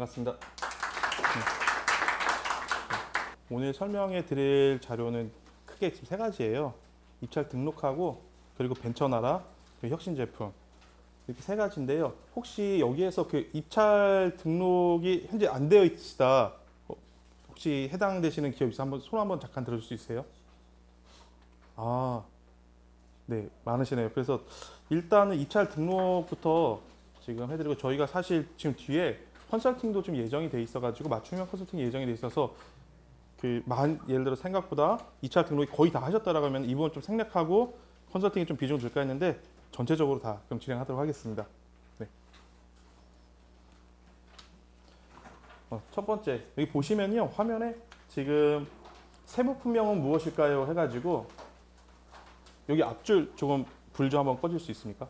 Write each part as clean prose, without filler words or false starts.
반갑습니다. 오늘 설명해 드릴 자료는 크게 지금 세 가지예요. 입찰 등록하고 그리고 벤처나라, 그리고 혁신 제품 이렇게 세 가지인데요. 혹시 여기에서 그 입찰 등록이 현재 안 되어 있으시다. 혹시 해당되시는 기업 있어 한번 손 한번 잠깐 들어줄 수 있어요? 아, 네, 많으시네요. 그래서 일단은 입찰 등록부터 지금 해드리고 저희가 사실 지금 뒤에 컨설팅도 좀 예정이 돼 있어가지고 맞춤형 컨설팅 예정이 돼 있어서 예를 들어 생각보다 입찰 등록이 거의 다 하셨다라고 하면 이 부분 좀 생략하고 컨설팅에 좀 비중을 줄까 했는데 전체적으로 다 그럼 진행하도록 하겠습니다. 네. 첫 번째 여기 보시면요 화면에 지금 세부 품명은 무엇일까요 해가지고 여기 앞줄 조금 불 좀 한번 꺼줄 수 있습니까?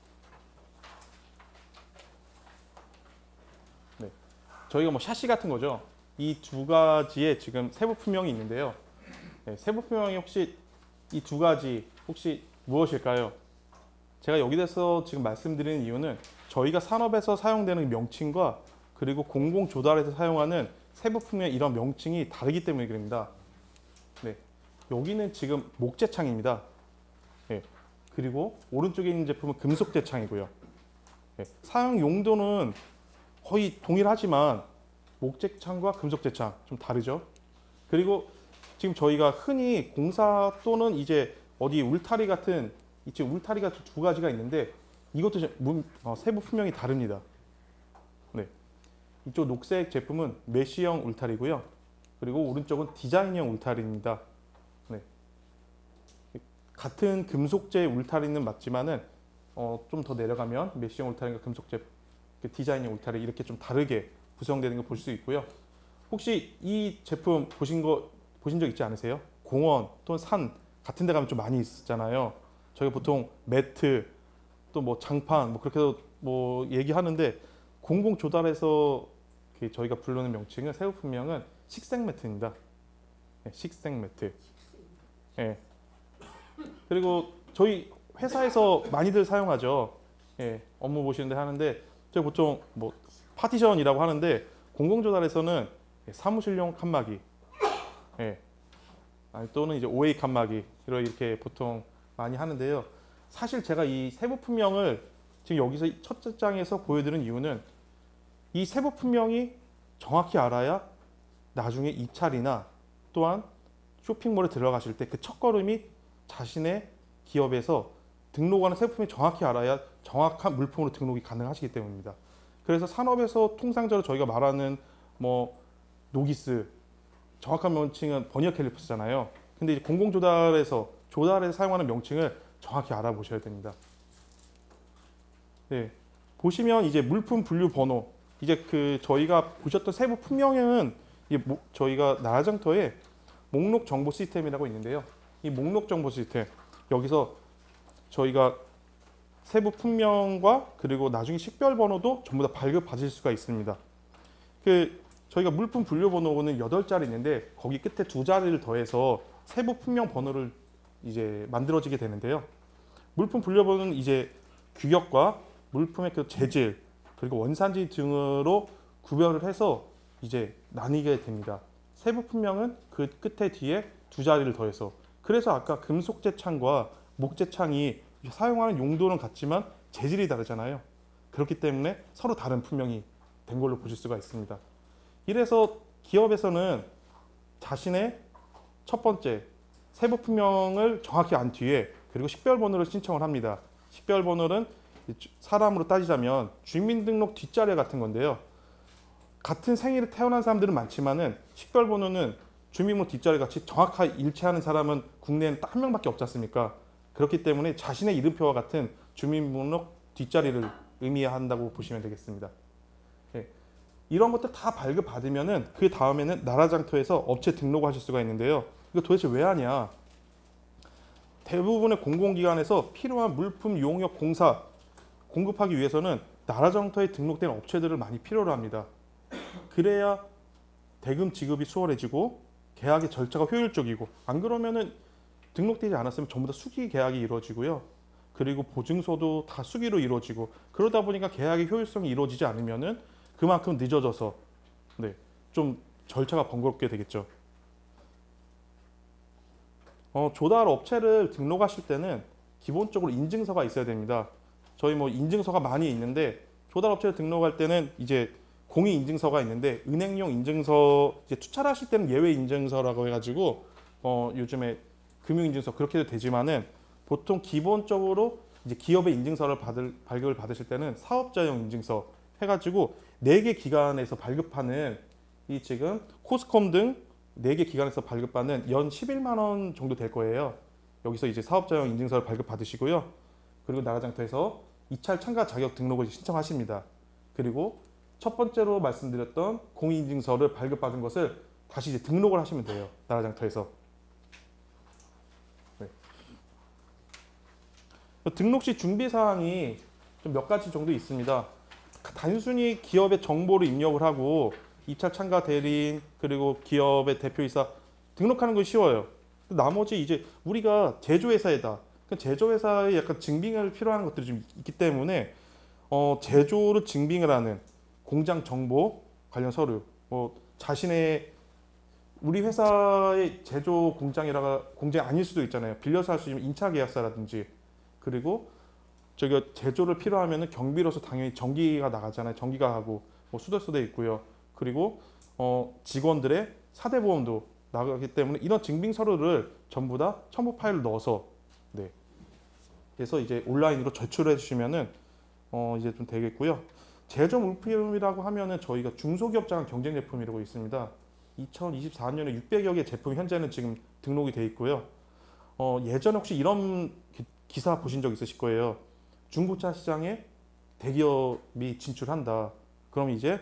네. 저희가 뭐 샤시 같은 거죠. 이 두 가지의 지금 세부 품명이 있는데요. 네, 세부 품명이 혹시 이 두 가지 혹시 무엇일까요? 제가 여기 대해서 지금 말씀드리는 이유는 저희가 산업에서 사용되는 명칭과 그리고 공공 조달에서 사용하는 세부 품명 이런 명칭이 다르기 때문에 그럽니다. 네, 여기는 지금 목재창입니다. 네, 그리고 오른쪽에 있는 제품은 금속 제창이고요. 네, 사용 용도는 거의 동일하지만 목재창과 금속 제창 좀 다르죠. 그리고 지금 저희가 흔히 공사 또는 이제 어디 울타리 같은 지금 울타리가 두 가지가 있는데 이것도 세부 품명이 다릅니다. 네, 이쪽 녹색 제품은 메쉬형 울타리고요. 그리고 오른쪽은 디자인형 울타리입니다. 네, 같은 금속재 울타리는 맞지만은 좀 더 내려가면 메쉬형 울타리과 금속재 디자인형 울타리 이렇게 좀 다르게 구성되는 거 볼 수 있고요. 혹시 이 제품 보신 적 있지 않으세요? 공원 또는 산 같은 데 가면 좀 많이 있잖아요. 저희가 보통 매트 또 뭐 장판 뭐 그렇게 해서 뭐 얘기하는데 공공 조달에서 저희가 부르는 명칭은 세부 품명은 식생 매트입니다. 네, 식생 매트. 네. 그리고 저희 회사에서 많이들 사용하죠. 네, 업무 보시는데 하는데 저희 보통 뭐 파티션이라고 하는데 공공 조달에서는 사무실용 칸막이, 네. 또는 이제 OA 칸막이 이렇게 보통 많이 하는데요. 사실 제가 이 세부 품명을 지금 여기서 첫 장에서 보여드린 이유는 이 세부 품명이 정확히 알아야 나중에 입찰이나 또한 쇼핑몰에 들어가실 때 그 첫걸음이 자신의 기업에서 등록하는 세부 품명이 정확히 알아야 정확한 물품으로 등록이 가능하시기 때문입니다. 그래서 산업에서 통상적으로 저희가 말하는 뭐 노기스 정확한 명칭은 버니어 캘리퍼스잖아요. 근데 이제 공공 조달에서 사용하는 명칭을 정확히 알아보셔야 됩니다. 네, 보시면 이제 물품 분류 번호 이제 저희가 보셨던 세부 품명에는 저희가 나라장터에 목록 정보 시스템이라고 있는데요. 이 목록 정보 시스템 여기서 저희가 세부 품명과 그리고 나중에 식별 번호도 전부 다 발급 받으실 수가 있습니다. 저희가 물품 분류 번호는 8자리 있는데 거기 끝에 2자리를 더해서 세부 품명 번호를 이제 만들어지게 되는데요. 물품 분류 번호는 이제 규격과 물품의 재질 그리고 원산지 등으로 구별을 해서 이제 나뉘게 됩니다. 세부 품명은 그 끝에 뒤에 2자리를 더해서 그래서 아까 금속재창과 목재창이 사용하는 용도는 같지만 재질이 다르잖아요. 그렇기 때문에 서로 다른 품명이 된 걸로 보실 수가 있습니다. 이래서 기업에서는 자신의 첫 번째 세부 품명을 정확히 안 뒤에 그리고 식별번호를 신청을 합니다. 식별번호는 사람으로 따지자면 주민등록 뒷자리 같은 건데요. 같은 생일에 태어난 사람들은 많지만은 식별번호는 주민번호 뒷자리 같이 정확하게 일치하는 사람은 국내에는 딱 한 명밖에 없지 않습니까? 그렇기 때문에 자신의 이름표와 같은 주민등록 뒷자리를 의미한다고 보시면 되겠습니다. 네. 이런 것들 다 발급받으면은 그 다음에는 나라장터에서 업체 등록하실 수가 있는데요. 이거 도대체 왜 하냐? 대부분의 공공기관에서 필요한 물품, 용역, 공사 공급하기 위해서는 나라장터에 등록된 업체들을 많이 필요로 합니다. 그래야 대금 지급이 수월해지고 계약의 절차가 효율적이고 안 그러면은 등록되지 않았으면 전부 다 수기 계약이 이루어지고요. 그리고 보증서도 다 수기로 이루어지고 그러다 보니까 계약의 효율성이 이루어지지 않으면은 그만큼 늦어져서 네, 좀 절차가 번거롭게 되겠죠. 조달 업체를 등록하실 때는 기본적으로 인증서가 있어야 됩니다. 저희 뭐 인증서가 많이 있는데 조달 업체를 등록할 때는 이제 공인 인증서가 있는데 은행용 인증서 이제 투자하실 때는 예외 인증서라고 해가지고 요즘에 금융 인증서 그렇게 해도 되지만은 보통 기본적으로 이제 기업의 인증서를 발급을 받으실 때는 사업자용 인증서 해가지고 4개 기관에서 발급하는 이 지금 코스컴 등 4개 기관에서 발급받는 연 11만 원 정도 될 거예요. 여기서 이제 사업자용 인증서를 발급 받으시고요. 그리고 나라장터에서 입찰 참가 자격 등록을 신청하십니다. 그리고 첫 번째로 말씀드렸던 공인인증서를 발급받은 것을 다시 이제 등록을 하시면 돼요. 나라장터에서. 네. 등록 시 준비 사항이 좀 몇 가지 정도 있습니다. 단순히 기업의 정보를 입력을 하고 입찰 참가 대리인 그리고 기업의 대표이사 등록하는 건 쉬워요. 나머지 이제 우리가 제조회사이다. 제조회사에 약간 증빙을 필요한 것들이 좀 있기 때문에 제조를 증빙을 하는 공장 정보 관련 서류, 뭐 자신의 우리 회사의 제조 공장이 아닐 수도 있잖아요. 빌려서 할 수 있는 임차 계약서라든지 그리고 저기 제조를 필요하면은 경비로서 당연히 전기가 나가잖아요. 전기가 하고 뭐 수도세도 있고요. 그리고 직원들의 사대보험도 나가기 때문에 이런 증빙 서류를 전부 다 첨부 파일을 넣어서 네. 그래서 이제 온라인으로 제출해 주시면은 이제 좀 되겠고요. 제조 물품이라고 하면은 저희가 중소기업 장학 경쟁 제품이라고 있습니다. 2024년에 600여 개 제품이 현재는 지금 등록이 돼 있고요. 예전에 혹시 이런 기사 보신 적 있으실 거예요. 중고차 시장에 대기업이 진출한다. 그럼 이제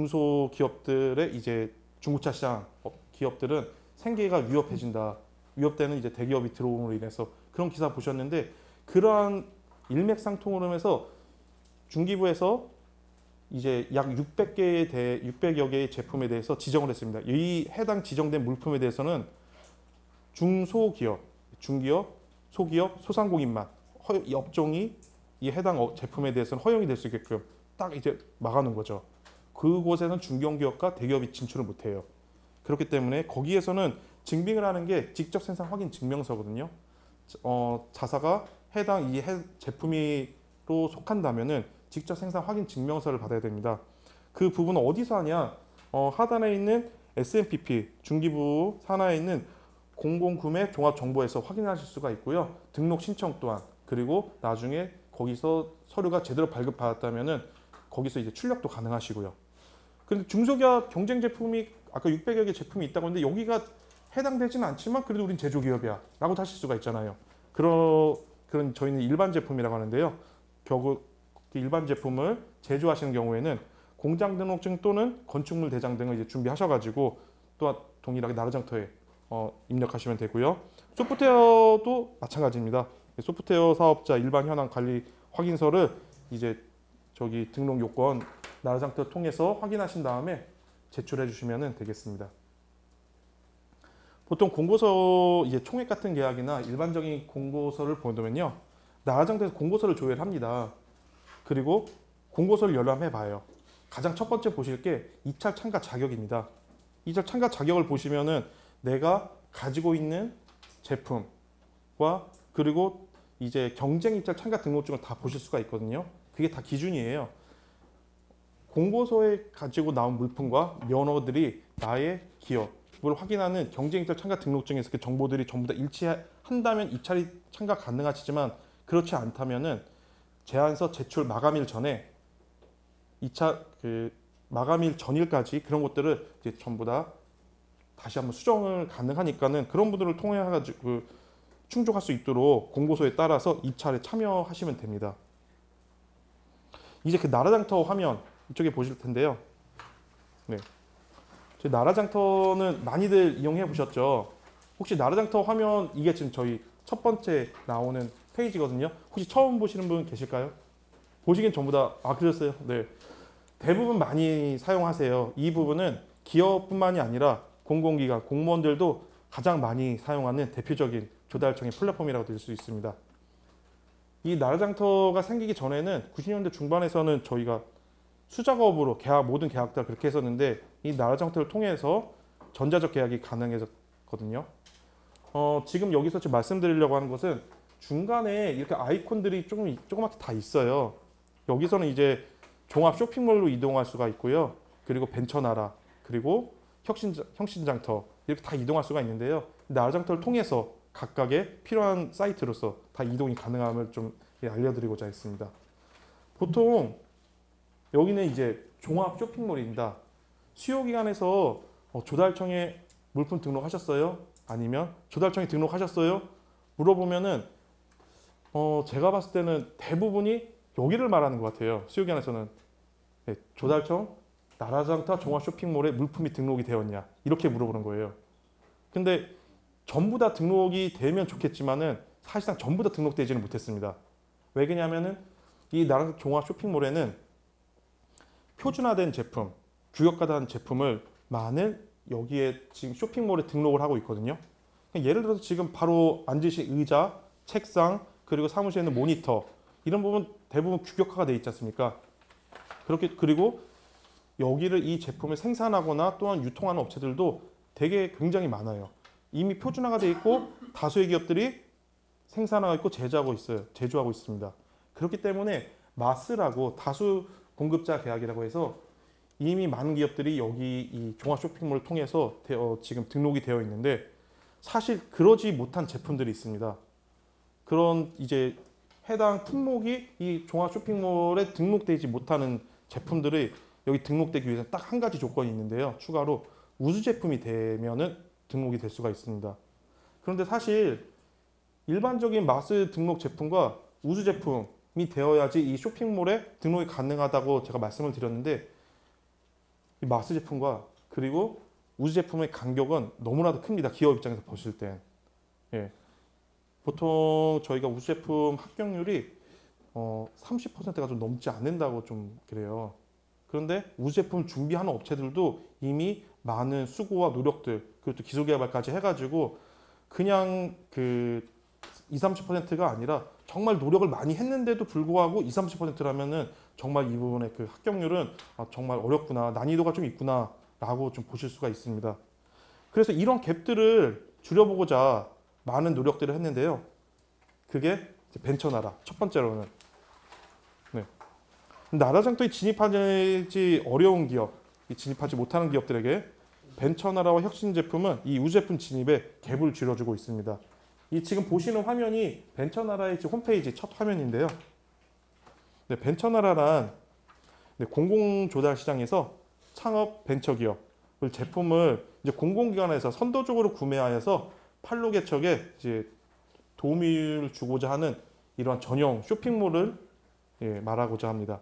중소기업들의 이제 중고차 시장 기업들은 생계가 위협해진다. 위협되는 이제 대기업이 들어옴으로 인해서 그런 기사 보셨는데 그러한 일맥상통으로 하면서 중기부에서 이제 약 600여 개의 제품에 대해서 지정을 했습니다. 이 해당 지정된 물품에 대해서는 중소기업, 중기업, 소기업, 소상공인만 업종이 이 해당 제품에 대해서는 허용이 될 수 있게끔 딱 이제 막아놓은 거죠. 그곳에는 중견기업과 대기업이 진출을 못해요. 그렇기 때문에 거기에서는 증빙을 하는 게 직접 생산 확인 증명서거든요. 자사가 해당 제품이로 속한다면은 직접 생산 확인 증명서를 받아야 됩니다. 그 부분은 어디서 하냐? 하단에 있는 SMPP 중기부 산하에 있는 공공구매 종합정보에서 확인하실 수가 있고요. 등록 신청 또한 그리고 나중에 거기서 서류가 제대로 발급받았다면은 거기서 이제 출력도 가능하시고요. 근데 중소기업 경쟁 제품이 아까 600여 개 제품이 있다고 했는데 여기가 해당되지는 않지만 그래도 우린 제조기업이야 라고 하실 수가 있잖아요. 그런 저희는 일반 제품이라고 하는데요. 결국 일반 제품을 제조하시는 경우에는 공장 등록증 또는 건축물 대장 등을 이제 준비하셔가지고 또한 동일하게 나라장터에 입력하시면 되고요. 소프트웨어도 마찬가지입니다. 소프트웨어 사업자 일반 현황 관리 확인서를 이제 저기 등록 요건 나라장터를 통해서 확인하신 다음에 제출해 주시면 되겠습니다. 보통 공고서 이제 총액 같은 계약이나 일반적인 공고서를 보면요. 나라장터에서 공고서를 조회합니다. 그리고 공고서를 열람해 봐요. 가장 첫 번째 보실 게 입찰 참가 자격입니다. 입찰 참가 자격을 보시면은 내가 가지고 있는 제품과 그리고 이제 경쟁 입찰 참가 등록증을 다 보실 수가 있거든요. 그게 다 기준이에요. 공고서에 가지고 나온 물품과 면허들이 나의 기업을 확인하는 경쟁 입찰 참가 등록증에서 그 정보들이 전부 다 일치한다면 입찰이 참가 가능하시지만 그렇지 않다면은 제안서 제출 마감일 전에 2차 마감일 전일까지 그런 것들을 이제 전부 다 다시 한번 수정을 가능하니까는 그런 분들을 통해 가지고 충족할 수 있도록 공고서에 따라서 입찰에 참여하시면 됩니다. 이제 그 나라장터 화면 이쪽에 보실 텐데요. 네. 저희 나라장터는 많이들 이용해 보셨죠? 혹시 나라장터 화면 이게 지금 저희 첫 번째 나오는 페이지거든요. 혹시 처음 보시는 분 계실까요? 보시기엔 전부 다 그러셨어요? 네. 대부분 많이 사용하세요. 이 부분은 기업뿐만이 아니라 공공기관, 공무원들도 가장 많이 사용하는 대표적인 조달청의 플랫폼이라고 들 수 있습니다. 이 나라장터가 생기기 전에는 90년대 중반에서는 저희가 수작업으로 계약 모든 계약 다 그렇게 했었는데 이 나라장터를 통해서 전자적 계약이 가능해졌거든요. 지금 여기서 지금 말씀드리려고 하는 것은 중간에 이렇게 아이콘들이 조그맣게 다 있어요. 여기서는 이제 종합 쇼핑몰로 이동할 수가 있고요. 그리고 벤처나라, 그리고 혁신장터 이렇게 다 이동할 수가 있는데요. 나라장터를 통해서 각각의 필요한 사이트로서 다 이동이 가능함을 좀 알려드리고자 했습니다. 보통 여기는 이제 종합 쇼핑몰입니다. 수요기간에서 조달청에 물품 등록하셨어요? 아니면 조달청에 등록하셨어요? 물어보면은 제가 봤을 때는 대부분이 여기를 말하는 것 같아요. 수요기간에서는 네, 조달청 나라장터 종합 쇼핑몰에 물품이 등록이 되었냐 이렇게 물어보는 거예요. 근데 전부 다 등록이 되면 좋겠지만은 사실상 전부 다 등록되지는 못했습니다. 왜 그러냐면은 이 나라장터 종합 쇼핑몰에는 표준화된 제품, 규격화된 제품을 많은 여기에 지금 쇼핑몰에 등록을 하고 있거든요. 예를 들어서 지금 바로 앉으신 의자, 책상, 그리고 사무실에 있는 모니터 이런 부분 대부분 규격화가 되어 있지 않습니까? 그리고 여기를 이 제품을 생산하거나 또한 유통하는 업체들도 되게 굉장히 많아요. 이미 표준화가 되어 있고 다수의 기업들이 생산하고 있고 제조하고 있습니다. 그렇기 때문에 마스라고 다수 공급자 계약이라고 해서 이미 많은 기업들이 여기 이 종합 쇼핑몰을 통해서 지금 등록이 되어 있는데 사실 그러지 못한 제품들이 있습니다. 그런 이제 해당 품목이 이 종합 쇼핑몰에 등록되지 못하는 제품들이 여기 등록되기 위해서 딱 한 가지 조건이 있는데요. 추가로 우수 제품이 되면은 등록이 될 수가 있습니다. 그런데 사실 일반적인 마스 등록 제품과 우수 제품이 되어야지 이 쇼핑몰에 등록이 가능하다고 제가 말씀을 드렸는데 이 마스 제품과 그리고 우수 제품의 간격은 너무나도 큽니다. 기업 입장에서 보실 때. 예. 보통 저희가 우수 제품 합격률이 30%가 좀 넘지 않는다고 좀 그래요. 그런데 우수 제품 준비하는 업체들도 이미 많은 수고와 노력들 그리고 또 기술 개발까지 해가지고 그냥 그 20-30%가 아니라 정말 노력을 많이 했는데도 불구하고 20-30%라면은 정말 이 부분의 그 합격률은 정말 어렵구나, 난이도가 좀 있구나 라고 좀 보실 수가 있습니다. 그래서 이런 갭들을 줄여보고자 많은 노력들을 했는데요. 그게 이제 벤처나라 첫 번째로는 네. 나라장터에 진입하지 어려운 기업, 진입하지 못하는 기업들에게 벤처나라와 혁신 제품은 이 우수 제품 진입에 갭을 줄여주고 있습니다. 이 지금 보시는 화면이 벤처나라의 홈페이지 첫 화면인데요. 네, 벤처나라란 공공조달 시장에서 창업 벤처기업을 제품을 이제 공공기관에서 선도적으로 구매하여서 판로 개척에 이제 도움을 주고자 하는 이러한 전용 쇼핑몰을 말하고자 합니다.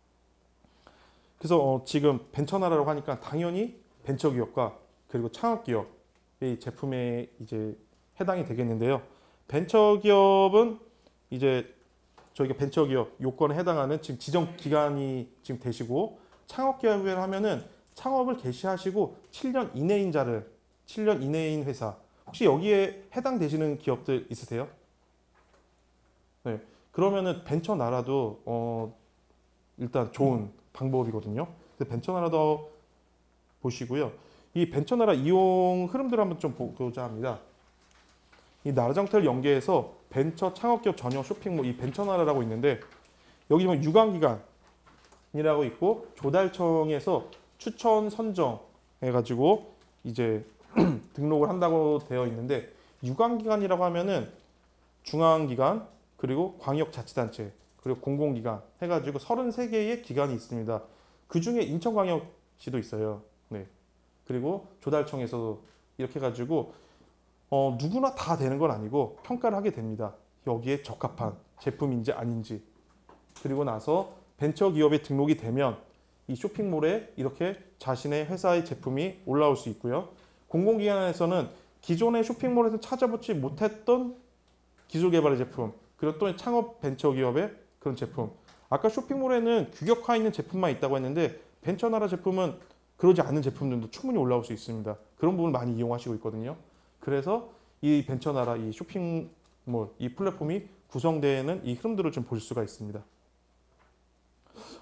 그래서 지금 벤처나라라고 하니까 당연히 벤처기업과 그리고 창업기업의 제품에 이제 해당이 되겠는데요. 벤처기업은 이제 저희가 벤처기업 요건에 해당하는 지금 지정 기간이 지금 되시고 창업기업이라 하면은 창업을 개시하시고 7년 이내인 7년 이내인 회사 혹시 여기에 해당되시는 기업들 있으세요? 네. 그러면은 벤처나라도 일단 좋은 방법이거든요. 벤처나라도 보시고요. 이 벤처나라 이용 흐름들을 한번 좀 보고자 합니다. 이 나라장터를 연계해서 벤처 창업기업 전용 쇼핑몰 이 벤처나라라고 있는데 여기 보면 유관기관이라고 있고 조달청에서 추천 선정 해가지고 이제 등록을 한다고 되어 있는데 유관기관이라고 하면은 중앙기관 그리고 광역자치단체 그리고 공공기관 해가지고 33개의 기관이 있습니다. 그 중에 인천광역시도 있어요. 네. 그리고 조달청에서도 이렇게 해가지고 누구나 다 되는 건 아니고 평가를 하게 됩니다. 여기에 적합한 제품인지 아닌지. 그리고 나서 벤처기업에 등록이 되면 이 쇼핑몰에 이렇게 자신의 회사의 제품이 올라올 수 있고요. 공공기관에서는 기존의 쇼핑몰에서 찾아보지 못했던 기술개발의 제품 그리고 또 창업 벤처기업의 그런 제품. 아까 쇼핑몰에는 규격화 있는 제품만 있다고 했는데 벤처나라 제품은 그러지 않은 제품들도 충분히 올라올 수 있습니다. 그런 부분을 많이 이용하시고 있거든요. 그래서 이 벤처나라 이 쇼핑몰 이 플랫폼이 구성되는 이 흐름들을 좀 볼 수가 있습니다.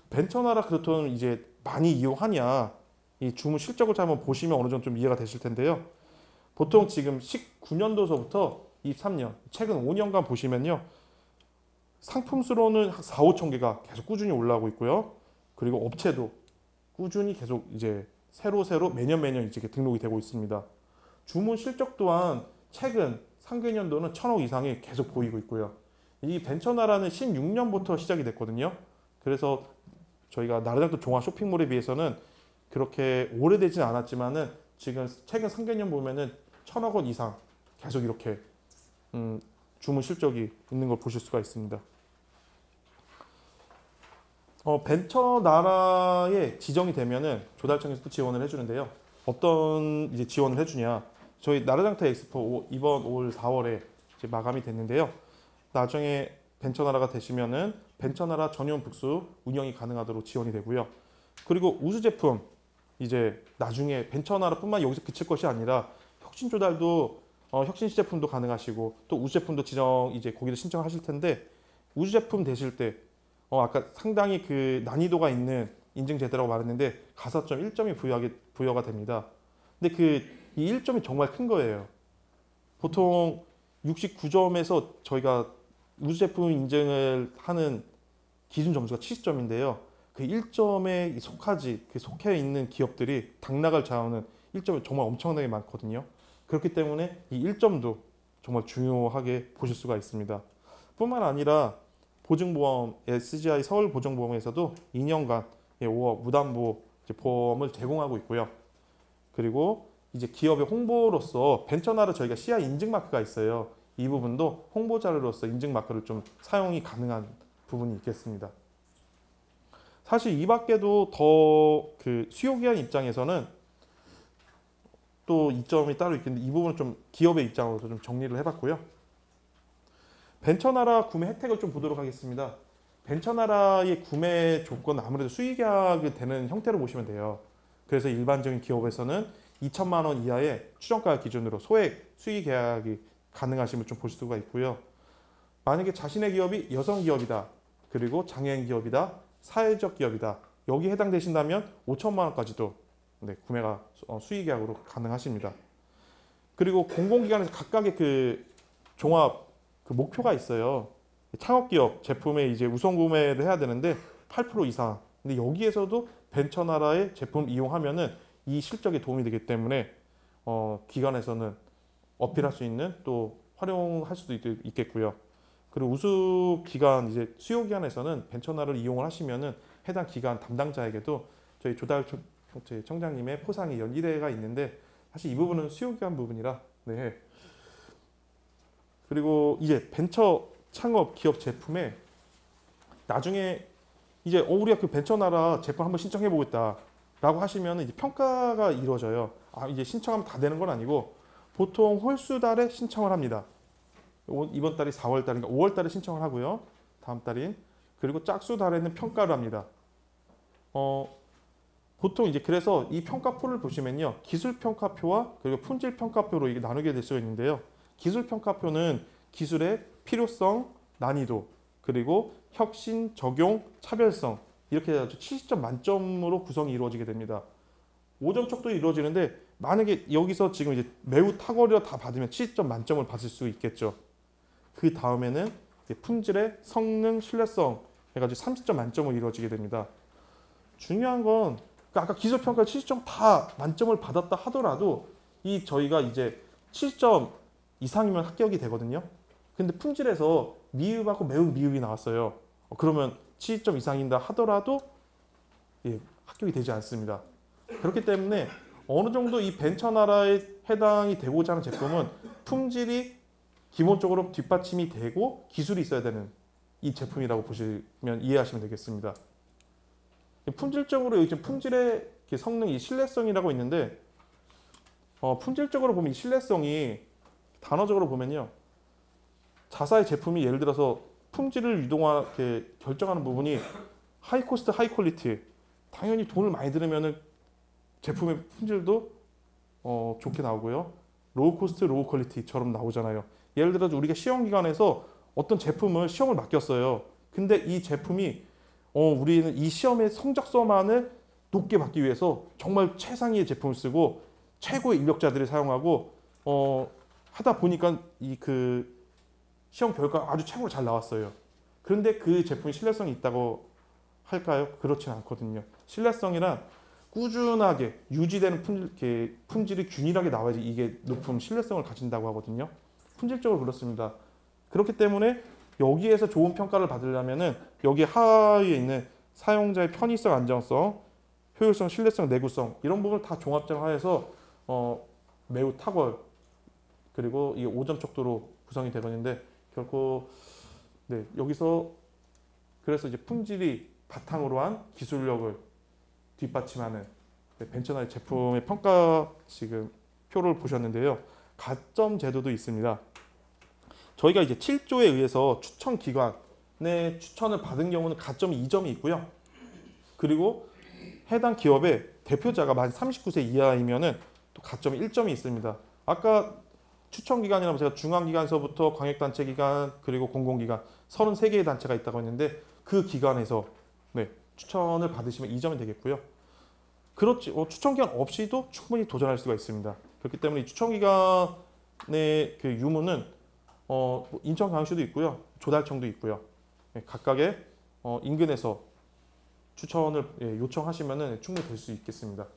벤처나라 그렇다면 이제 많이 이용하냐, 이 주문 실적을 한번 보시면 어느 정도 좀 이해가 되실 텐데요. 보통 지금 19년도서부터 23년, 최근 5년간 보시면요. 상품 수로는 4, 5천 개가 계속 꾸준히 올라오고 있고요. 그리고 업체도 꾸준히 계속 이제 새로 매년 이제 등록이 되고 있습니다. 주문 실적 또한 최근 상계년도는 1,000억 이상이 계속 보이고 있고요. 이 벤처나라는 16년부터 시작이 됐거든요. 그래서 저희가 나라장터 종합 쇼핑몰에 비해서는 그렇게 오래되진 않았지만은 지금 최근 상계년 보면은 1,000억 원 이상 계속 이렇게 주문 실적이 있는 걸 보실 수가 있습니다. 벤처나라에 지정이 되면은 조달청에서 또 지원을 해주는데요. 어떤 이제 지원을 해주냐? 저희 나라장터 엑스포 이번 올 4월에 이제 마감이 됐는데요. 나중에 벤처나라가 되시면은 벤처나라 전용 북수 운영이 가능하도록 지원이 되고요. 그리고 우수 제품 이제 나중에 벤처나라뿐만 여기서 그칠 것이 아니라 혁신 조달도 혁신 제품도 가능하시고 또 우수 제품도 지정 이제 거기도 신청하실 텐데 우수 제품 되실 때 아까 상당히 그 난이도가 있는 인증 제도라고 말했는데 가산점 1점이 부여가 됩니다. 근데 이 1점이 정말 큰 거예요. 보통 69점에서 저희가 우수 제품 인증을 하는 기준 점수가 70점인데요. 그 1점에 속해 있는 기업들이 당락을 좌우하는 1점이 정말 엄청나게 많거든요. 그렇기 때문에 이 1점도 정말 중요하게 보실 수가 있습니다. 뿐만 아니라 보증보험, SGI 서울보증보험에서도 2년간 5억 무담보 보험을 제공하고 있고요. 그리고 이제 기업의 홍보로서 벤처나라 저희가 CI 인증 마크가 있어요. 이 부분도 홍보 자료로서 인증 마크를 좀 사용이 가능한 부분이 있겠습니다. 사실 이 밖에도 더 그 수요기관 입장에서는 또 이점이 따로 있겠는데 이 부분은 좀 기업의 입장으로서 좀 정리를 해봤고요. 벤처나라 구매 혜택을 좀 보도록 하겠습니다. 벤처나라의 구매 조건은 아무래도 수의계약이 되는 형태로 보시면 돼요. 그래서 일반적인 기업에서는 2천만 원 이하의 추정가 기준으로 소액 수의계약이 가능하심을 좀 볼 수가 있고요. 만약에 자신의 기업이 여성 기업이다, 그리고 장애인 기업이다, 사회적 기업이다, 여기에 해당되신다면 5천만 원까지도 구매가 수의계약으로 가능하십니다. 그리고 공공기관에서 각각의 그 종합 목표가 있어요. 창업기업 제품의 이제 우선 구매를 해야 되는데 8% 이상. 근데 여기에서도 벤처나라의 제품 이용하면은 이 실적에 도움이 되기 때문에 기관에서는 어필할 수 있는 또 활용할 수도 있겠고요. 그리고 우수 기관 이제 수요 기관에서는 벤처나를 이용을 하시면은 해당 기관 담당자에게도 저희 청장님의 포상이 연기대가 있는데 사실 이 부분은 수요 기관 부분이라 네. 그리고 이제 벤처 창업 기업 제품에 나중에 이제 우리가 그 벤처나라 제품 한번 신청해 보겠다라고 하시면 이제 평가가 이루어져요. 이제 신청하면 다 되는 건 아니고 보통 홀수 달에 신청을 합니다. 이번 달이 4월 달인가 5월 달에 신청을 하고요. 다음 달인 그리고 짝수 달에는 평가를 합니다. 보통 이제 그래서 이 평가표를 보시면요. 기술 평가표와 그리고 품질 평가표로 이게 나누게 될 수가 있는데요. 기술 평가표는 기술의 필요성, 난이도, 그리고 혁신, 적용, 차별성 이렇게 해서 70점 만점으로 구성이 이루어지게 됩니다. 5점 척도 이루어지는데 만약에 여기서 지금 이제 매우 탁월이라 다 받으면 70점 만점을 받을 수 있겠죠. 그 다음에는 품질의 성능, 신뢰성 해가지고 30점 만점으로 이루어지게 됩니다. 중요한 건 아까 기술평가 70점 다 만점을 받았다 하더라도 이 저희가 이제 70점 이상이면 합격이 되거든요. 근데 품질에서 미흡하고 매우 미흡이 나왔어요. 그러면 70점 이상인다 하더라도 합격이 되지 않습니다. 그렇기 때문에 어느 정도 이 벤처나라에 해당이 되고자 하는 제품은 품질이 기본적으로 뒷받침이 되고 기술이 있어야 되는 이 제품이라고 보시면 이해하시면 되겠습니다. 품질적으로 요즘 품질의 성능이 신뢰성이라고 있는데 품질적으로 보면 이 신뢰성이 단어적으로 보면요. 자사의 제품이 예를 들어서 품질을 유동하게 결정하는 부분이 하이 코스트 하이 퀄리티 당연히 돈을 많이 들으면 제품의 품질도 좋게 나오고요. 로우 코스트 로우 퀄리티처럼 나오잖아요. 예를 들어서 우리가 시험 기관에서 어떤 제품을 시험을 맡겼어요. 근데 이 제품이 우리는 이 시험의 성적서만을 높게 받기 위해서 정말 최상위의 제품을 쓰고 최고의 인력자들을 사용하고 하다 보니까 이 그 시험 결과가 아주 최고로 잘 나왔어요. 그런데 그 제품이 신뢰성이 있다고 할까요? 그렇지는 않거든요. 신뢰성이란 꾸준하게 유지되는 품질이 균일하게 나와야지 이게 높은 신뢰성을 가진다고 하거든요. 품질적으로 그렇습니다. 그렇기 때문에 여기에서 좋은 평가를 받으려면은 여기 하위에 있는 사용자의 편의성, 안정성, 효율성, 신뢰성, 내구성 이런 부분을 다 종합적화해서 매우 탁월 그리고 이게 5점 척도로 구성이 되는데 결코 여기서 그래서 이제 품질이 바탕으로 한 기술력을 뒷받침하는 벤처나의 제품의 평가 지금 표를 보셨는데요. 가점 제도도 있습니다. 저희가 이제 7조에 의해서 추천 기관의 추천을 받은 경우는 가점이 2점이 있고요. 그리고 해당 기업의 대표자가 만 39세 이하이면은 또 가점이 1점이 있습니다. 아까 추천 기관이라면 제가 중앙기관서부터 광역단체기관 그리고 공공기관 33개의 단체가 있다고 했는데 그 기관에서 추천을 받으시면 2점이 되겠고요. 그렇지 추천 기관 없이도 충분히 도전할 수가 있습니다. 그렇기 때문에 이 추천 기관의 그 유무는 인천광역시도 있고요, 조달청도 있고요. 각각의 인근에서 추천을 요청하시면은 충분히 될 수 있겠습니다.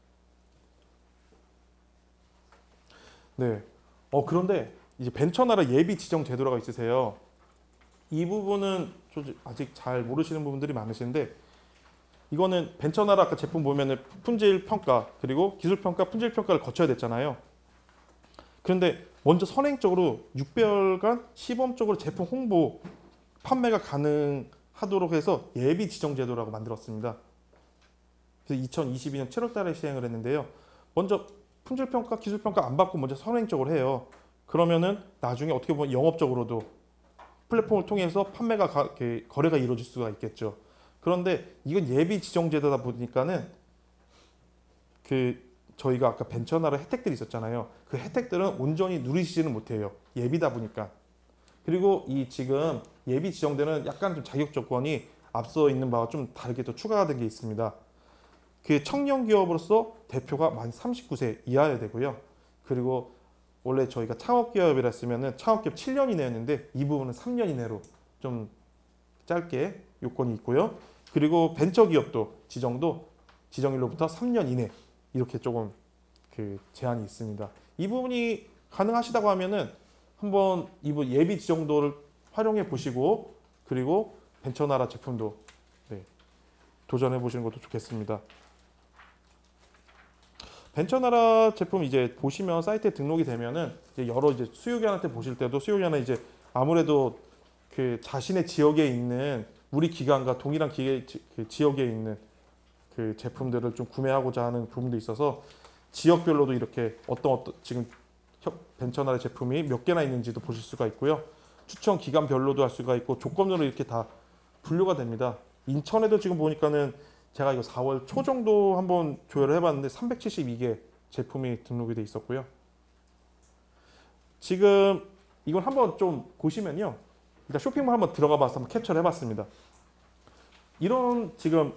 네. 그런데 이제 벤처나라 예비 지정 제도라고 있으세요. 이 부분은 아직 잘 모르시는 부분들이 많으신데 이거는 벤처나라 아까 제품 보면은 품질 평가 그리고 기술 평가, 품질 평가를 거쳐야 됐잖아요. 그런데 먼저 선행적으로 6개월간 시범적으로 제품 홍보, 판매가 가능하도록 해서 예비 지정 제도라고 만들었습니다. 그래서 2022년 7월 달에 시행을 했는데요. 먼저 품질 평가, 기술 평가 안 받고 먼저 선행적으로 해요. 그러면은 나중에 어떻게 보면 영업적으로도 플랫폼을 통해서 판매가 거래가 이루어질 수가 있겠죠. 그런데 이건 예비 지정 제도다 보니까는 저희가 아까 벤처나라 혜택들이 있었잖아요. 그 혜택들은 온전히 누리시지는 못해요. 예비다 보니까. 그리고 이 지금 예비 지정되는 약간 좀 자격 조건이 앞서 있는 바와 좀 다르게 또 추가가 된 게 있습니다. 그 청년 기업으로서 대표가 만 39세 이하여야 되고요. 그리고 원래 저희가 창업 기업이라 했으면은 창업 기업 7년 이내였는데 이 부분은 3년 이내로 좀 짧게 요건이 있고요. 그리고 벤처 기업도 지정일로부터 3년 이내 이렇게 조금 제한이 있습니다. 이 부분이 가능하시다고 하면은 한번 이 예비 지정도를 활용해 보시고 그리고 벤처나라 제품도 도전해 보시는 것도 좋겠습니다. 벤처나라 제품 이제 보시면 사이트에 등록이 되면은 이제 여러 이제 수요기관한테 보실 때도 수요기관은 이제 아무래도 자신의 지역에 있는 우리 기관과 동일한 지역에 있는 제품들을 좀 구매하고자 하는 부분도 있어서 지역별로도 이렇게 어떤 지금 벤처나라 제품이 몇 개나 있는지도 보실 수가 있고요. 추천 기간별로도 할 수가 있고 조건으로 이렇게 다 분류가 됩니다. 인천에도 지금 보니까는 제가 이거 4월 초 정도 한번 조회를 해봤는데 372개 제품이 등록이 돼 있었고요. 지금 이걸 한번 좀 보시면요. 일단 쇼핑몰 한번 들어가 봐서 한번 캡처를 해봤습니다. 이런 지금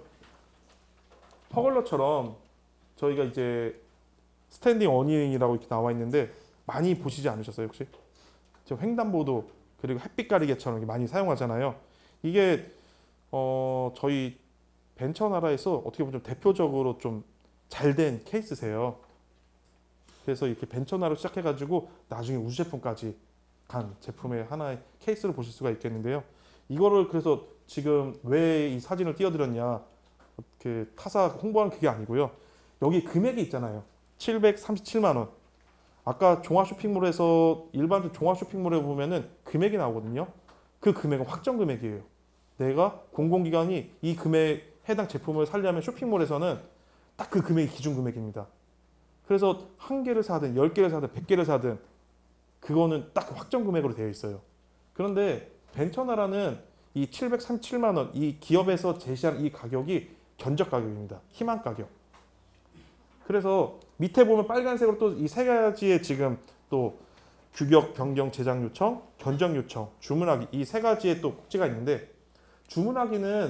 퍼글러처럼 저희가 이제 스탠딩 어닝이라고 이렇게 나와 있는데 많이 보시지 않으셨어요 혹시? 지금 횡단보도 그리고 햇빛 가리개처럼 많이 사용하잖아요. 이게 저희 벤처나라에서 어떻게 보면 좀 대표적으로 좀 잘된 케이스세요. 그래서 이렇게 벤처나라로 시작해가지고 나중에 우수 제품까지 간 제품의 하나의 케이스를 보실 수가 있겠는데요. 이거를 그래서 지금 왜 이 사진을 띄워드렸냐, 타사 홍보하는 그게 아니고요. 여기 금액이 있잖아요. 737만 원. 아까 종합쇼핑몰에서 일반 종합쇼핑몰에 보면은 금액이 나오거든요. 그 금액은 확정 금액이에요. 내가 공공기관이 이 금액 해당 제품을 사려면 쇼핑몰에서는 딱 그 금액이 기준 금액입니다. 그래서 한 개를 사든 10개를 사든 100개를 사든 그거는 딱 확정 금액으로 되어 있어요. 그런데 벤처나라는 이 737만 원, 이 기업에서 제시한 이 가격이 견적 가격입니다. 희망 가격. 그래서 밑에 보면 빨간색으로 또 이 세 가지의 지금 또 규격 변경 제작 요청, 견적 요청, 주문하기 이 세 가지의 또 꼭지가 있는데 주문하기는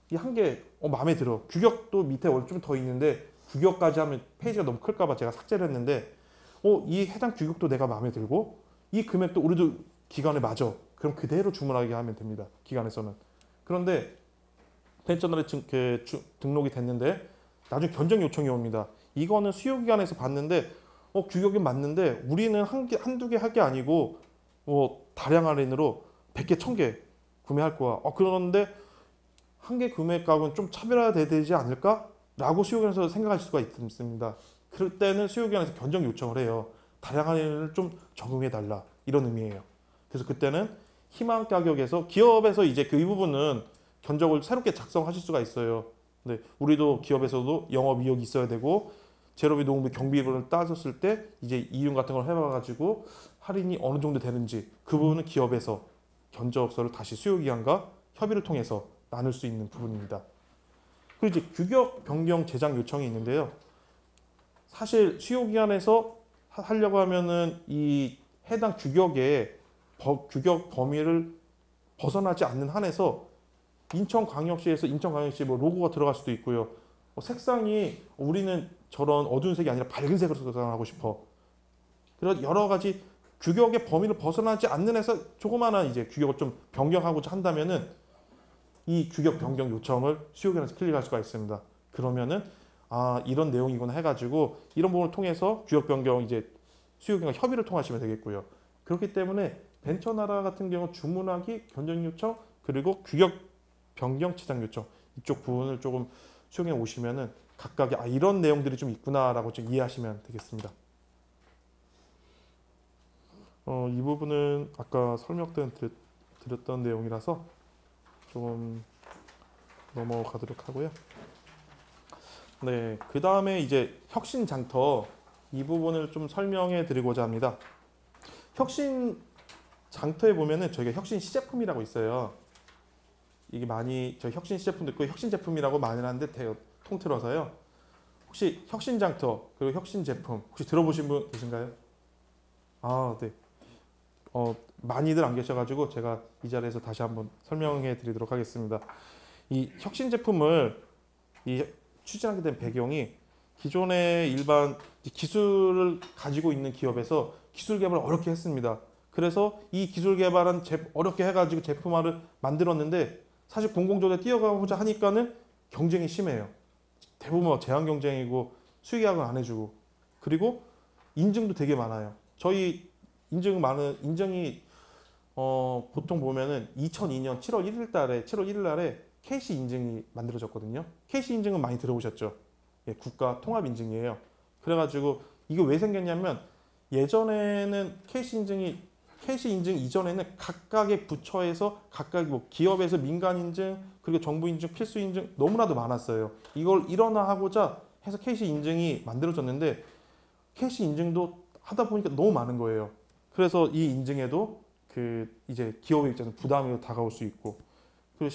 이 한 개 마음에 들어. 규격도 밑에 원래 좀 더 있는데 규격까지 하면 페이지가 너무 클까봐 제가 삭제를 했는데 이 해당 규격도 내가 마음에 들고 이 금액도 우리도 기간에 맞아. 그럼 그대로 주문하게 하면 됩니다. 기간에서는. 그런데 벤처널에 등록이 됐는데 나중에 견적 요청이 옵니다. 이거는 수요기간에서 봤는데 규격이 맞는데 우리는 한두 개 할 게 아니고 다량 할인으로 100개, 1000개 구매할 거야. 그런데 한 개 구매가격은 좀 차별화돼야 되지 않을까? 라고 수요기관에서 생각할 수가 있습니다. 그럴 때는 수요기관에서 견적 요청을 해요. 다량 할인을 좀 적용해 달라. 이런 의미예요. 그래서 그때는 희망 가격에서 기업에서 이제 그 이 부분은 견적을 새롭게 작성하실 수가 있어요. 근데 우리도 기업에서도 영업 이익이 있어야 되고 재료비, 노무비, 경비를 따졌을 때 이제 이윤 같은 걸 해봐가지고 할인이 어느 정도 되는지 그 부분은 기업에서 견적서를 다시 수요기관과 협의를 통해서 나눌 수 있는 부분입니다. 그리고 이제 규격 변경 제작 요청이 있는데요. 사실 수요기관에서 하려고 하면은 이 해당 규격의 규격 범위를 벗어나지 않는 한에서 인천광역시에서 인천광역시 로고가 들어갈 수도 있고요. 색상이 우리는 저런 어두운 색이 아니라 밝은 색으로 색상하고 싶어. 그런 여러 가지 규격의 범위를 벗어나지 않는 해서 조그마한 이제 규격을 좀 변경하고자 한다면은 이 규격 변경 요청을 수요기관에서 클릭할 수가 있습니다. 그러면은 이런 내용이구나 해가지고 이런 부분을 통해서 규격 변경 이제 수요기관과 협의를 통하시면 되겠고요. 그렇기 때문에 벤처나라 같은 경우 주문하기, 견적 요청 그리고 규격 변경 제작 요청 이쪽 부분을 조금 수요기관 오시면은 각각의 이런 내용들이 좀 있구나라고 좀 이해하시면 되겠습니다. 이 부분은 아까 설명 때 드렸던 내용이라서 조금 넘어가도록 하고요. 네, 그 다음에 이제 혁신 장터 이 부분을 좀 설명해 드리고자 합니다. 혁신 장터에 보면은 저희가 혁신 시제품이라고 있어요. 이게 많이 저희 혁신 시제품도 있고 혁신 제품이라고 많이 하는데 통틀어서요. 혹시 혁신 장터 그리고 혁신 제품 혹시 들어보신 분 계신가요? 네. 많이들 안 계셔가지고 제가 이 자리에서 다시 한번 설명해 드리도록 하겠습니다. 이 혁신 제품을 추진하게 된 배경이 기존의 일반 기술을 가지고 있는 기업에서 기술 개발을 어렵게 했습니다. 그래서 이 기술 개발은 어렵게 해가지고 제품화를 만들었는데 사실 공공조달에 뛰어가고자 하니까는 경쟁이 심해요. 대부분 제한 경쟁이고 수익 계약은 안 해주고 그리고 인증도 되게 많아요. 저희 인증이 보통 보면은 2002년 7월 1일 날에 KC 인증이 만들어졌거든요. KC 인증은 많이 들어보셨죠? 예, 국가 통합 인증이에요. 그래가지고 이게 왜 생겼냐면 예전에는 KC 인증 이전에는 각각의 부처에서 각각 기업에서 민간 인증 그리고 정부 인증 필수 인증 너무나도 많았어요. 이걸 일원화하고자 해서 KC 인증이 만들어졌는데 KC 인증도 하다 보니까 너무 많은 거예요. 그래서 이 인증에도 이제 기업의 입장에서 부담으로 다가올 수 있고 그리고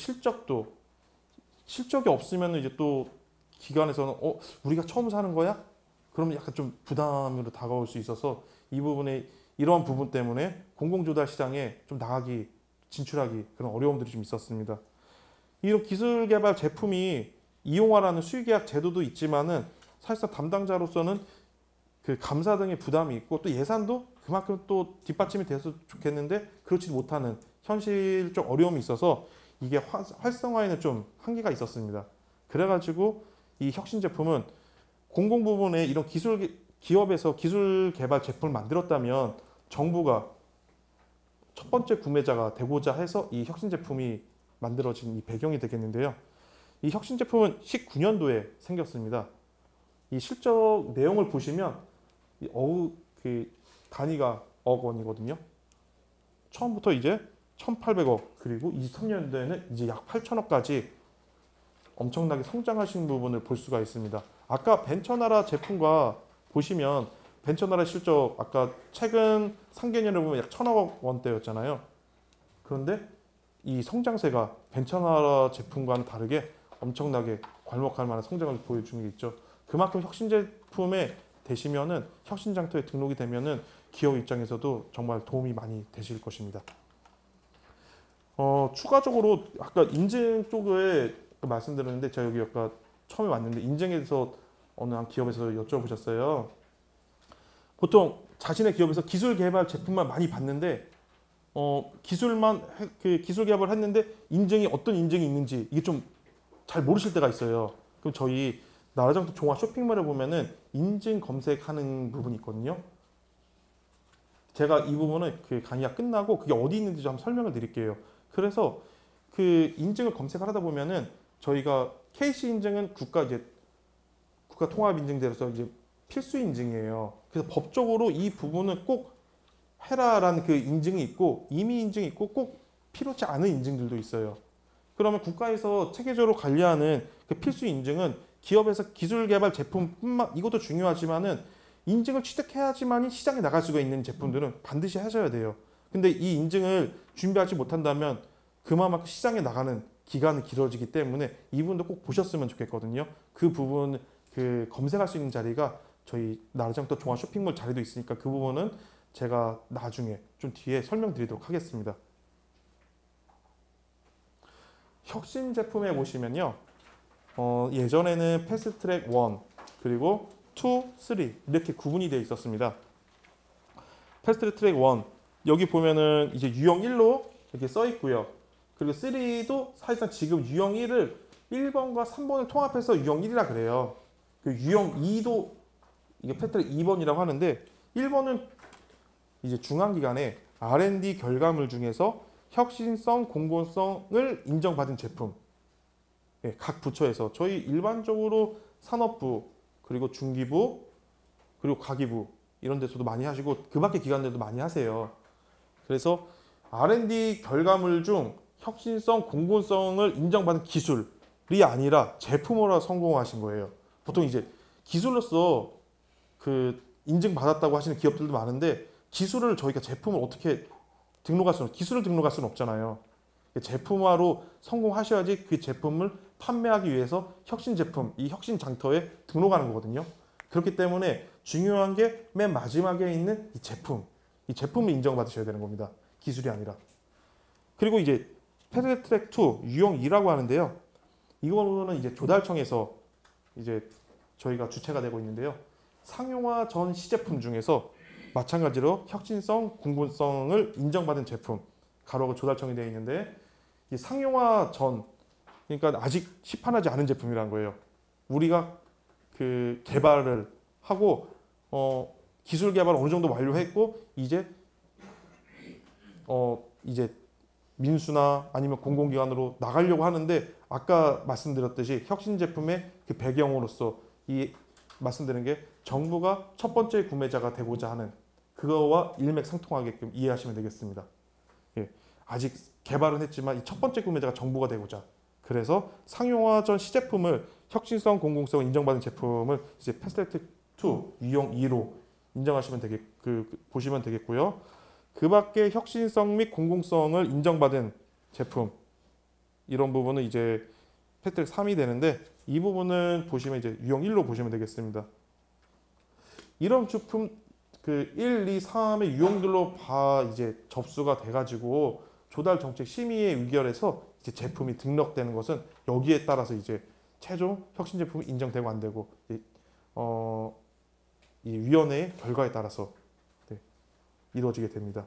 실적이 없으면 이제 또 기관에서는 우리가 처음 사는 거야? 그러면 약간 좀 부담으로 다가올 수 있어서 이 부분에 이러한 부분 때문에 공공조달 시장에 좀 진출하기 그런 어려움들이 좀 있었습니다. 이런 기술 개발 제품이 이용화라는 수의계약 제도도 있지만은 사실상 담당자로서는 그 감사 등의 부담이 있고 또 예산도 그만큼 또 뒷받침이 돼서 좋겠는데 그렇지 못하는 현실적 어려움이 있어서 이게 활성화에는 좀 한계가 있었습니다. 그래가지고 이 혁신 제품은 공공 부분에 이런 기업에서 기술 개발 제품을 만들었다면 정부가 첫 번째 구매자가 되고자 해서 이 혁신 제품이 만들어진 이 배경이 되겠는데요. 이 혁신 제품은 19년도에 생겼습니다. 이 실적 내용을 보시면 단위가 억 원이거든요. 처음부터 이제 1,800억 그리고 23년도에는 이제 약 8천억까지 엄청나게 성장하신 부분을 볼 수가 있습니다. 아까 벤처나라 제품과 보시면 벤처나라 실적 아까 최근 상계년을 보면 약 1,000억 원대였잖아요. 그런데 이 성장세가 벤처나라 제품과는 다르게 엄청나게 괄목할 만한 성장을 보여주는 게 있죠. 그만큼 혁신 제품에 되시면은 혁신 장터에 등록이 되면은 기업 입장에서도 정말 도움이 많이 되실 것입니다. 추가적으로 아까 인증 쪽에 말씀드렸는데 제가 여기 아까 처음에 왔는데 인증에 대해서 어느 한 기업에서 여쭤보셨어요. 보통 자신의 기업에서 기술 개발 제품만 많이 받는데 그 기술 개발을 했는데 인증이 어떤 인증이 있는지 이게 좀 잘 모르실 때가 있어요. 그럼 저희 나라장터 종합 쇼핑몰에 보면은 인증 검색하는 부분이 있거든요. 제가 이 부분은 그 강의가 끝나고 그게 어디 있는지 좀 설명을 드릴게요. 그래서 그 인증을 검색을 하다 보면은 저희가 KC 인증은 국가 통합 인증제로서 이제 필수 인증이에요. 그래서 법적으로 이 부분은 꼭 해라라는 그 인증이 있고 임의 인증이 있고 꼭 필요치 않은 인증들도 있어요. 그러면 국가에서 체계적으로 관리하는 그 필수 인증은 기업에서 기술 개발 제품뿐만 이것도 중요하지만은 인증을 취득해야지만 시장에 나갈 수가 있는 제품들은 반드시 하셔야 돼요. 근데 이 인증을 준비하지 못한다면 그만큼 시장에 나가는 기간이 길어지기 때문에 이 부분도 꼭 보셨으면 좋겠거든요. 그 부분 그 검색할 수 있는 자리가 저희 나라장터 종합 쇼핑몰 자리도 있으니까 그 부분은 제가 나중에 좀 뒤에 설명드리도록 하겠습니다. 혁신 제품에 보시면요. 예전에는 패스트트랙 1 그리고 2, 3 이렇게 구분이 되어 있었습니다. 패스트트랙 1 여기 보면은 이제 유형 1로 이렇게 써 있고요. 그리고 3도 사실상 지금 유형 1을 1번과 3번을 통합해서 유형 1이라 그래요. 그 유형 2도 이게 패스트트랙 2번이라고 하는데 1번은 이제 중앙기관의 R&D 결과물 중에서 혁신성, 공공성을 인정받은 제품. 예, 각 부처에서 저희 일반적으로 산업부 그리고 중기부 그리고 과기부 이런 데서도 많이 하시고 그 밖에 기관들도 많이 하세요. 그래서 R&D 결과물 중 혁신성, 공공성을 인정받은 기술이 아니라 제품으로 성공하신 거예요. 보통 이제 기술로서 그 인증받았다고 하시는 기업들도 많은데 기술을 저희가 제품을 어떻게 기술을 등록할 수는 없잖아요. 제품화로 성공하셔야지 그 제품을 판매하기 위해서 혁신 제품, 이 혁신 장터에 등록하는 거거든요. 그렇기 때문에 중요한 게 맨 마지막에 있는 이 제품을 인정받으셔야 되는 겁니다. 기술이 아니라. 그리고 이제 패스트트랙 2 유형 2라고 하는데요. 이거는 이제 조달청에서 이제 저희가 주체가 되고 있는데요. 상용화 전 시제품 중에서 마찬가지로 혁신성, 공공성을 인정받은 제품 가로가 조달청이 되어 있는데 이 상용화 전 그러니까 아직 시판하지 않은 제품이라는 거예요. 우리가 그 개발을 하고 기술 개발을 어느 정도 완료했고 이제 민수나 아니면 공공기관으로 나가려고 하는데 아까 말씀드렸듯이 혁신 제품의 그 배경으로서 이 말씀드린 게 정부가 첫 번째 구매자가 되고자 하는 그거와 일맥상통하게끔 이해하시면 되겠습니다. 예, 아직 개발은 했지만 이 첫 번째 구매자가 정부가 되고자 그래서 상용화 전 시제품을 혁신성, 공공성 인정받은 제품을 이제 패스트트랙 2 유형 2로 인정하시면 보시면 되겠고요. 그 밖에 혁신성 및 공공성을 인정받은 제품 이런 부분은 이제 패스트트랙 3이 되는데 이 부분은 보시면 이제 유형 1로 보시면 되겠습니다. 이런 제품 그 1, 2, 3의 유형들로 이제 접수가 돼가지고 조달 정책 심의에 의결해서 이제 제품이 등록되는 것은 여기에 따라서 이제 최종 혁신 제품이 인정되고 안 되고 이 위원회의 결과에 따라서 이루어지게 됩니다.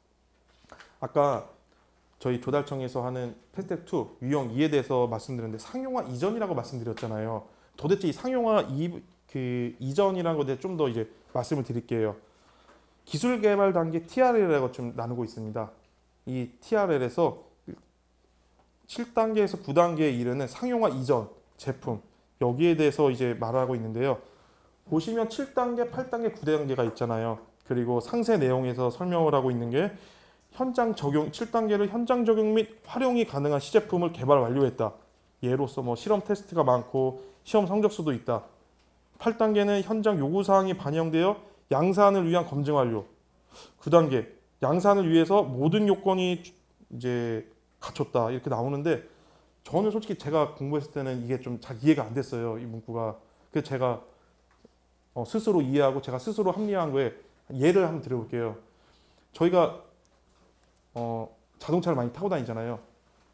아까 저희 조달청에서 하는 패스트트랙 2 유형 2에 대해서 말씀드렸는데 상용화 이전이라고 말씀드렸잖아요. 도대체 이 상용화 이전이라는 것에 좀 더 이제 말씀을 드릴게요. 기술 개발 단계 TRL이라고 좀 나누고 있습니다. 이 TRL에서 7단계에서 9단계에 이르는 상용화 이전 제품 여기에 대해서 이제 말하고 있는데요. 보시면 7단계, 8단계, 9단계가 있잖아요. 그리고 상세 내용에서 설명을 하고 있는 게 현장 적용 7단계를 현장 적용 및 활용이 가능한 시제품을 개발 완료했다. 예로서 뭐 실험 테스트가 많고 시험 성적수도 있다. 8단계는 현장 요구사항이 반영되어 양산을 위한 검증 완료. 9단계 양산을 위해서 모든 요건이 이제 갖췄다 이렇게 나오는데 저는 솔직히 제가 공부했을 때는 이게 좀 잘 이해가 안 됐어요. 이 문구가. 그래서 제가 스스로 이해하고 제가 스스로 합리화한 거에 예를 한번 드려볼게요. 저희가 자동차를 많이 타고 다니잖아요.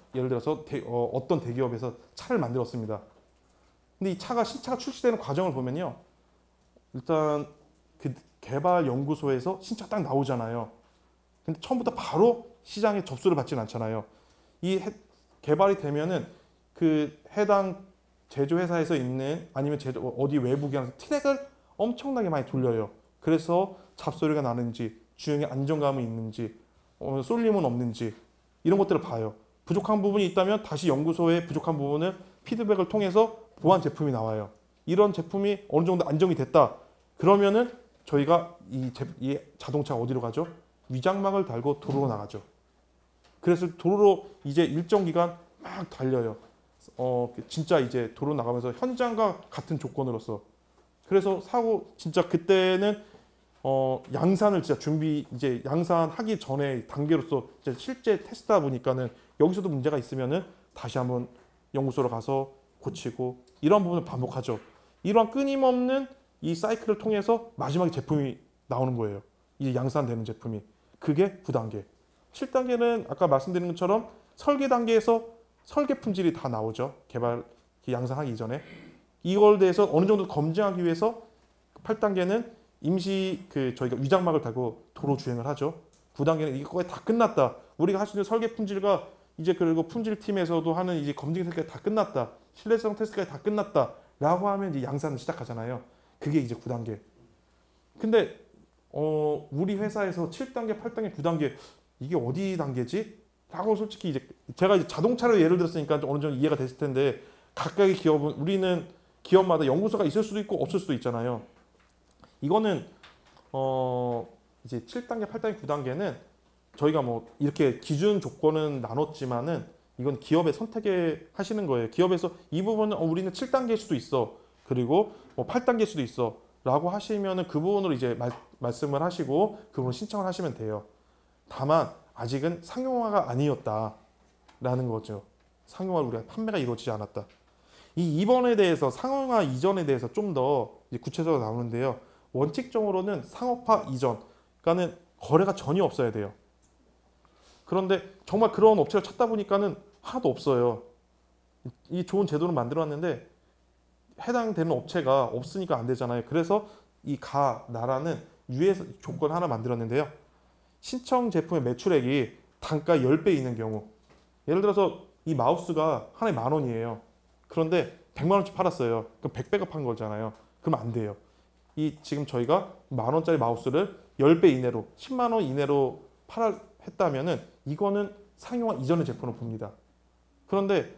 예를 들어서 어떤 대기업에서 차를 만들었습니다. 근데 이 신차가 출시되는 과정을 보면요. 일단 그 개발 연구소에서 신차 딱 나오잖아요. 근데 처음부터 바로 시장에 접수를 받지는 않잖아요. 개발이 되면은 그 해당 제조회사에서 있는 아니면 어디 외부 기관에서 트랙을 엄청나게 많이 돌려요. 그래서 잡소리가 나는지 주행에 안정감이 있는지 쏠림은 없는지 이런 것들을 봐요. 부족한 부분이 있다면 다시 연구소의 부족한 부분을 피드백을 통해서 보완 제품이 나와요. 이런 제품이 어느 정도 안정이 됐다. 그러면은 저희가 이 자동차가 어디로 가죠? 위장막을 달고 도로로 나가죠. 그래서 도로로 이제 일정 기간 막 달려요. 진짜 이제 도로 나가면서 현장과 같은 조건으로서. 그래서 진짜 그때는 양산을 진짜 이제 양산하기 전에 단계로서 이제 실제 테스트하다 보니까는 여기서도 문제가 있으면은 다시 한번 연구소로 가서 고치고 이런 부분을 반복하죠. 이러한 끊임없는 이 사이클을 통해서 마지막에 제품이 나오는 거예요. 이제 양산되는 제품이. 그게 9단계. 7단계는 아까 말씀드린 것처럼 설계 단계에서 설계 품질이 다 나오죠. 양산하기 이전에. 이걸 대해서 어느 정도 검증하기 위해서 8단계는 임시 저희가 위장막을 달고 도로 주행을 하죠. 9단계는 이게 거의 다 끝났다. 우리가 할 수 있는 설계 품질과 이제 그리고 품질팀에서도 하는 이제 검증 테스트가 다 끝났다. 신뢰성 테스트가 다 끝났다. 라고 하면 이제 양산을 시작하잖아요. 그게 이제 9단계. 근데 우리 회사에서 7단계, 8단계, 9단계 이게 어디 단계지? 라고 솔직히 이제 제가 이제 자동차를 예를 들었으니까 어느 정도 이해가 됐을 텐데 각각의 기업은 우리는 기업마다 연구소가 있을 수도 있고 없을 수도 있잖아요. 이거는 이제 7단계, 8단계, 9단계는 저희가 뭐 이렇게 기준 조건은 나눴지만은 이건 기업의 선택에 하시는 거예요. 기업에서 이 부분은 우리는 7단계일 수도 있어. 그리고 뭐 8단계일 수도 있어. 라고 하시면은 그 부분으로 이제 말씀을 하시고 그 부분을 신청을 하시면 돼요. 다만 아직은 상용화가 아니었다라는 거죠. 상용화 우리가 판매가 이루어지지 않았다. 이 2번에 대해서 상용화 이전에 대해서 좀 더 구체적으로 나오는데요. 원칙적으로는 상업화 이전, 그러니까는 거래가 전혀 없어야 돼요. 그런데 정말 그런 업체를 찾다 보니까는 하나도 없어요. 이 좋은 제도를 만들어놨는데 해당되는 업체가 없으니까 안 되잖아요. 그래서 나라는 유예 조건 하나 만들었는데요. 신청 제품의 매출액이 단가 10배 있는 경우, 예를 들어서 이 마우스가 하나에 10,000원이에요. 그런데 100만 원치 팔았어요. 그럼 100배가 판 거잖아요. 그러면 안 돼요. 지금 저희가 10,000원짜리 마우스를 10배 이내로 10만 원 이내로 했다면은 이거는 상용화 이전의 제품으로 봅니다. 그런데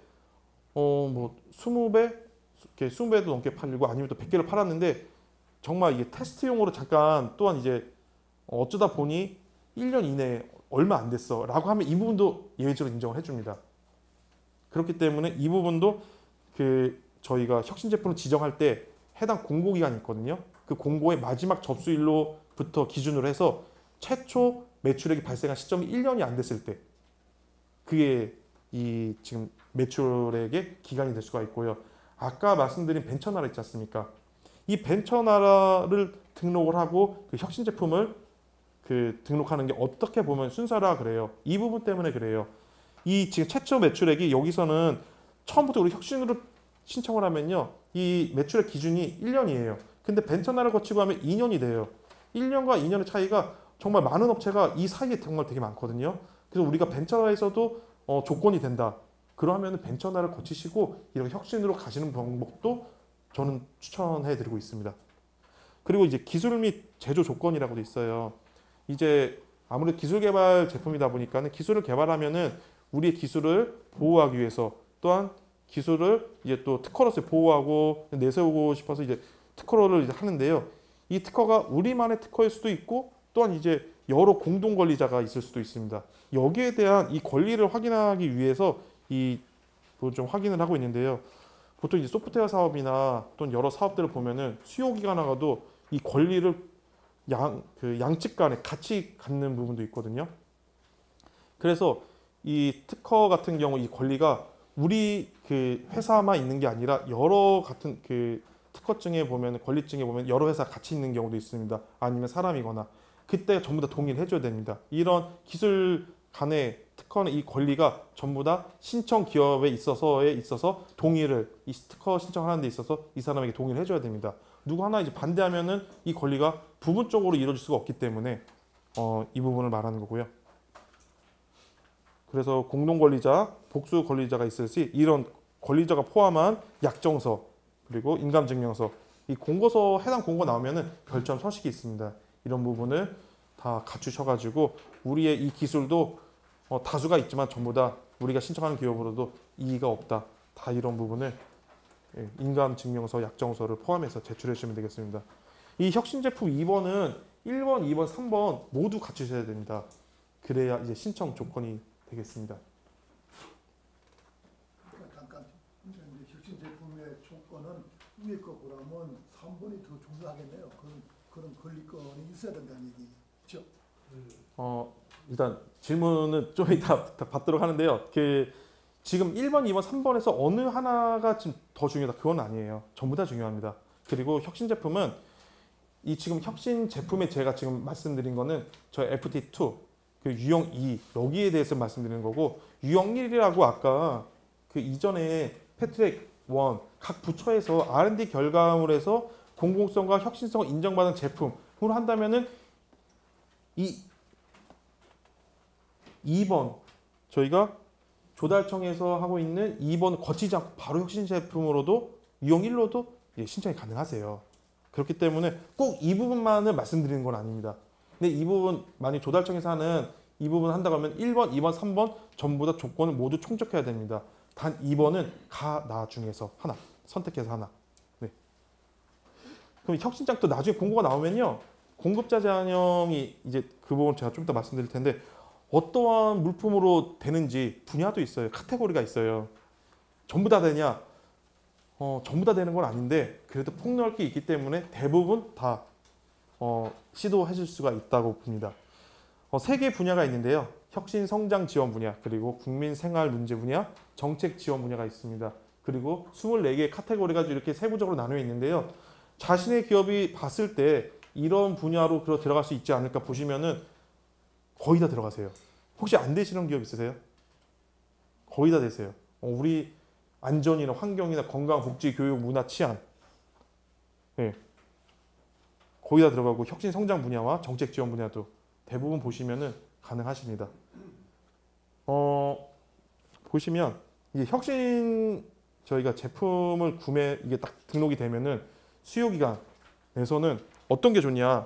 뭐 20배, 20배도 넘게 팔리고 아니면 또 100개를 팔았는데 정말 이게 테스트용으로 잠깐 또한 이제 어쩌다 보니 1년 이내에 얼마 안 됐어 라고 하면 이 부분도 예외적으로 인정을 해줍니다. 그렇기 때문에 이 부분도 저희가 혁신 제품을 지정할 때 해당 공고기간이 있거든요. 그 공고의 마지막 접수일로부터 기준으로 해서 최초 매출액이 발생한 시점이 1년이 안 됐을 때 그게 지금 매출액의 기간이 될 수가 있고요. 아까 말씀드린 벤처나라 있지 않습니까? 이 벤처나라를 등록을 하고 그 혁신 제품을 등록하는 게 어떻게 보면 순서라 그래요. 이 부분 때문에 그래요. 지금 최초 매출액이 여기서는 처음부터 우리 혁신으로 신청을 하면요. 이 매출액 기준이 1년이에요. 근데 벤처나라를 거치고 하면 2년이 돼요. 1년과 2년의 차이가 정말 많은 업체가 이 사이에 정말 되게 많거든요. 그래서 우리가 벤처나에서도 조건이 된다. 그러면 벤처나를 거치시고 이렇게 혁신으로 가시는 방법도 저는 추천해 드리고 있습니다. 그리고 이제 기술 및 제조 조건이라고도 있어요. 이제 아무래도 기술 개발 제품이다 보니까는 기술을 개발하면은 우리의 기술을 보호하기 위해서 또한 기술을 이제 또 특허로서 보호하고 내세우고 싶어서 이제 특허를 이제 하는데요. 이 특허가 우리만의 특허일 수도 있고 또한 이제 여러 공동 권리자가 있을 수도 있습니다. 여기에 대한 이 권리를 확인하기 위해서 좀 확인을 하고 있는데요. 보통 이제 소프트웨어 사업이나 또는 여러 사업들을 보면은 수요 기간하고도 이 권리를 양측 간에 같이 갖는 부분도 있거든요. 그래서 이 특허 같은 경우 이 권리가 우리 회사만 있는 게 아니라 여러 같은 특허증에 보면 권리증에 보면 여러 회사 같이 있는 경우도 있습니다. 아니면 사람이거나 그때 전부 다 동의를 해줘야 됩니다. 이런 기술 간의 특허는 이 권리가 전부 다 신청 기업에 있어서 동의를 이 특허 신청하는 데 있어서 이 사람에게 동의를 해줘야 됩니다. 누구 하나 이제 반대하면은 이 권리가 부분적으로 이루어질 수가 없기 때문에 이 부분을 말하는 거고요. 그래서 공동 권리자, 복수 권리자가 있을 시 이런 권리자가 포함한 약정서 그리고 인감증명서 이 공고서 해당 공고 나오면은 별점 서식이 있습니다. 이런 부분을 다 갖추셔가지고 우리의 이 기술도 다수가 있지만 전부 다 우리가 신청하는 기업으로도 이의가 없다. 다 이런 부분을 인감증명서, 약정서를 포함해서 제출해 주시면 되겠습니다. 이 혁신제품 2번은 1번, 2번, 3번 모두 갖추셔야 됩니다. 그래야 이제 신청 조건이 되겠습니다. 잠깐 이제 혁신 제품의 조건은 위에 거 보라면 3번이 더 중요하겠네요. 그런 권리권이 있어야 된다는 얘기죠. 일단 질문은 좀 이따 받도록 하는데요. 지금 1번, 2번, 3번에서 어느 하나가 지금 더 중요하다? 그건 아니에요. 전부 다 중요합니다. 그리고 혁신 제품은 이 지금 혁신 제품에 제가 지금 말씀드린 거는 저 FT2 그 유형 2 여기에 대해서 말씀드리는 거고 유형 1이라고 아까 그 이전에 패트랙 1 각 부처에서 R&D 결과물에서 공공성과 혁신성을 인정받은 제품으로 한다면은 이 2번 저희가 조달청에서 하고 있는 2번 거치지 않고 바로 혁신 제품으로도 유형 1로도 신청이 가능하세요. 그렇기 때문에 꼭 이 부분만을 말씀드리는 건 아닙니다. 근데 이 부분 만약 조달청에서 하는 이 부분 한다고 하면 1번, 2번, 3번 전부 다 조건을 모두 충족해야 됩니다. 단 2번은 나 중에서 하나 선택해서 하나. 네. 그럼 혁신장도 나중에 공고가 나오면요. 공급자 제한형이 이제 그 부분 제가 좀 더 말씀드릴 텐데 어떠한 물품으로 되는지 분야도 있어요. 카테고리가 있어요. 전부 다 되냐? 전부 다 되는 건 아닌데 그래도 폭넓게 있기 때문에 대부분 다 시도해 줄 수가 있다고 봅니다. 세 개 분야가 있는데요. 혁신 성장 지원 분야, 그리고 국민 생활 문제 분야, 정책 지원 분야가 있습니다. 그리고 24개의 카테고리가 이렇게 세부적으로 나누어 있는데요. 자신의 기업이 봤을 때 이런 분야로 들어갈 수 있지 않을까 보시면은 거의 다 들어가세요. 혹시 안 되시는 기업 있으세요? 거의 다 되세요. 우리 안전이나 환경이나 건강, 복지, 교육, 문화, 치안 네. 거의 다 들어가고 혁신 성장 분야와 정책 지원 분야도 대부분 보시면은 가능하십니다. 보시면 이게 혁신 저희가 제품을 이게 딱 등록이 되면은 수요 기간에서는 어떤 게 좋냐?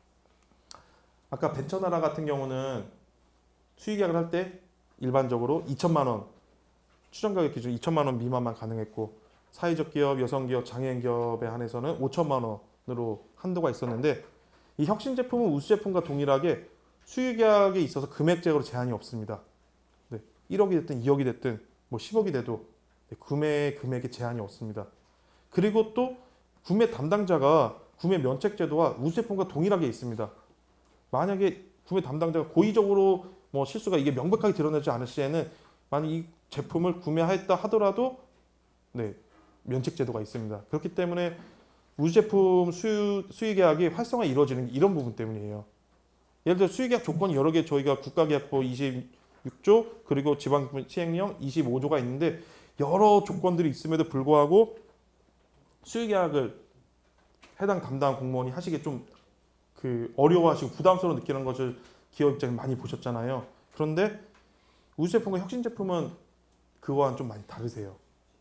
아까 벤처나라 같은 경우는 수의 계약을 할 때 일반적으로 2천만 원 추정 가격 기준 2천만 원 미만만 가능했고 사회적 기업, 여성 기업, 장애인 기업에 한해서는 5천만 원으로 한도가 있었는데 이 혁신 제품은 우수 제품과 동일하게 수의 계약에 있어서 금액적으로 제한이 없습니다. 네, 1억이 됐든 2억이 됐든 뭐 10억이 돼도 구매 금액에 제한이 없습니다. 그리고 또 구매 담당자가 구매 면책 제도와 우수 제품과 동일하게 있습니다. 만약에 구매 담당자가 고의적으로 뭐 실수가 이게 명백하게 드러나지 않을 시에는 만약 이 제품을 구매했다 하더라도 네, 면책 제도가 있습니다. 그렇기 때문에 우수 제품 수의 계약이 활성화 이루어지는 이런 부분 때문이에요. 예를 들어 수의 계약 조건이 여러 개 저희가 국가계약법 26조 그리고 지방법 시행령 25조가 있는데 여러 조건들이 있음에도 불구하고 수의 계약을 해당 담당 공무원이 하시기 좀 어려워하시고 부담스러워 느끼는 것을 기업 입장에 많이 보셨잖아요. 그런데 우수 제품과 혁신 제품은 그거와는 좀 많이 다르세요.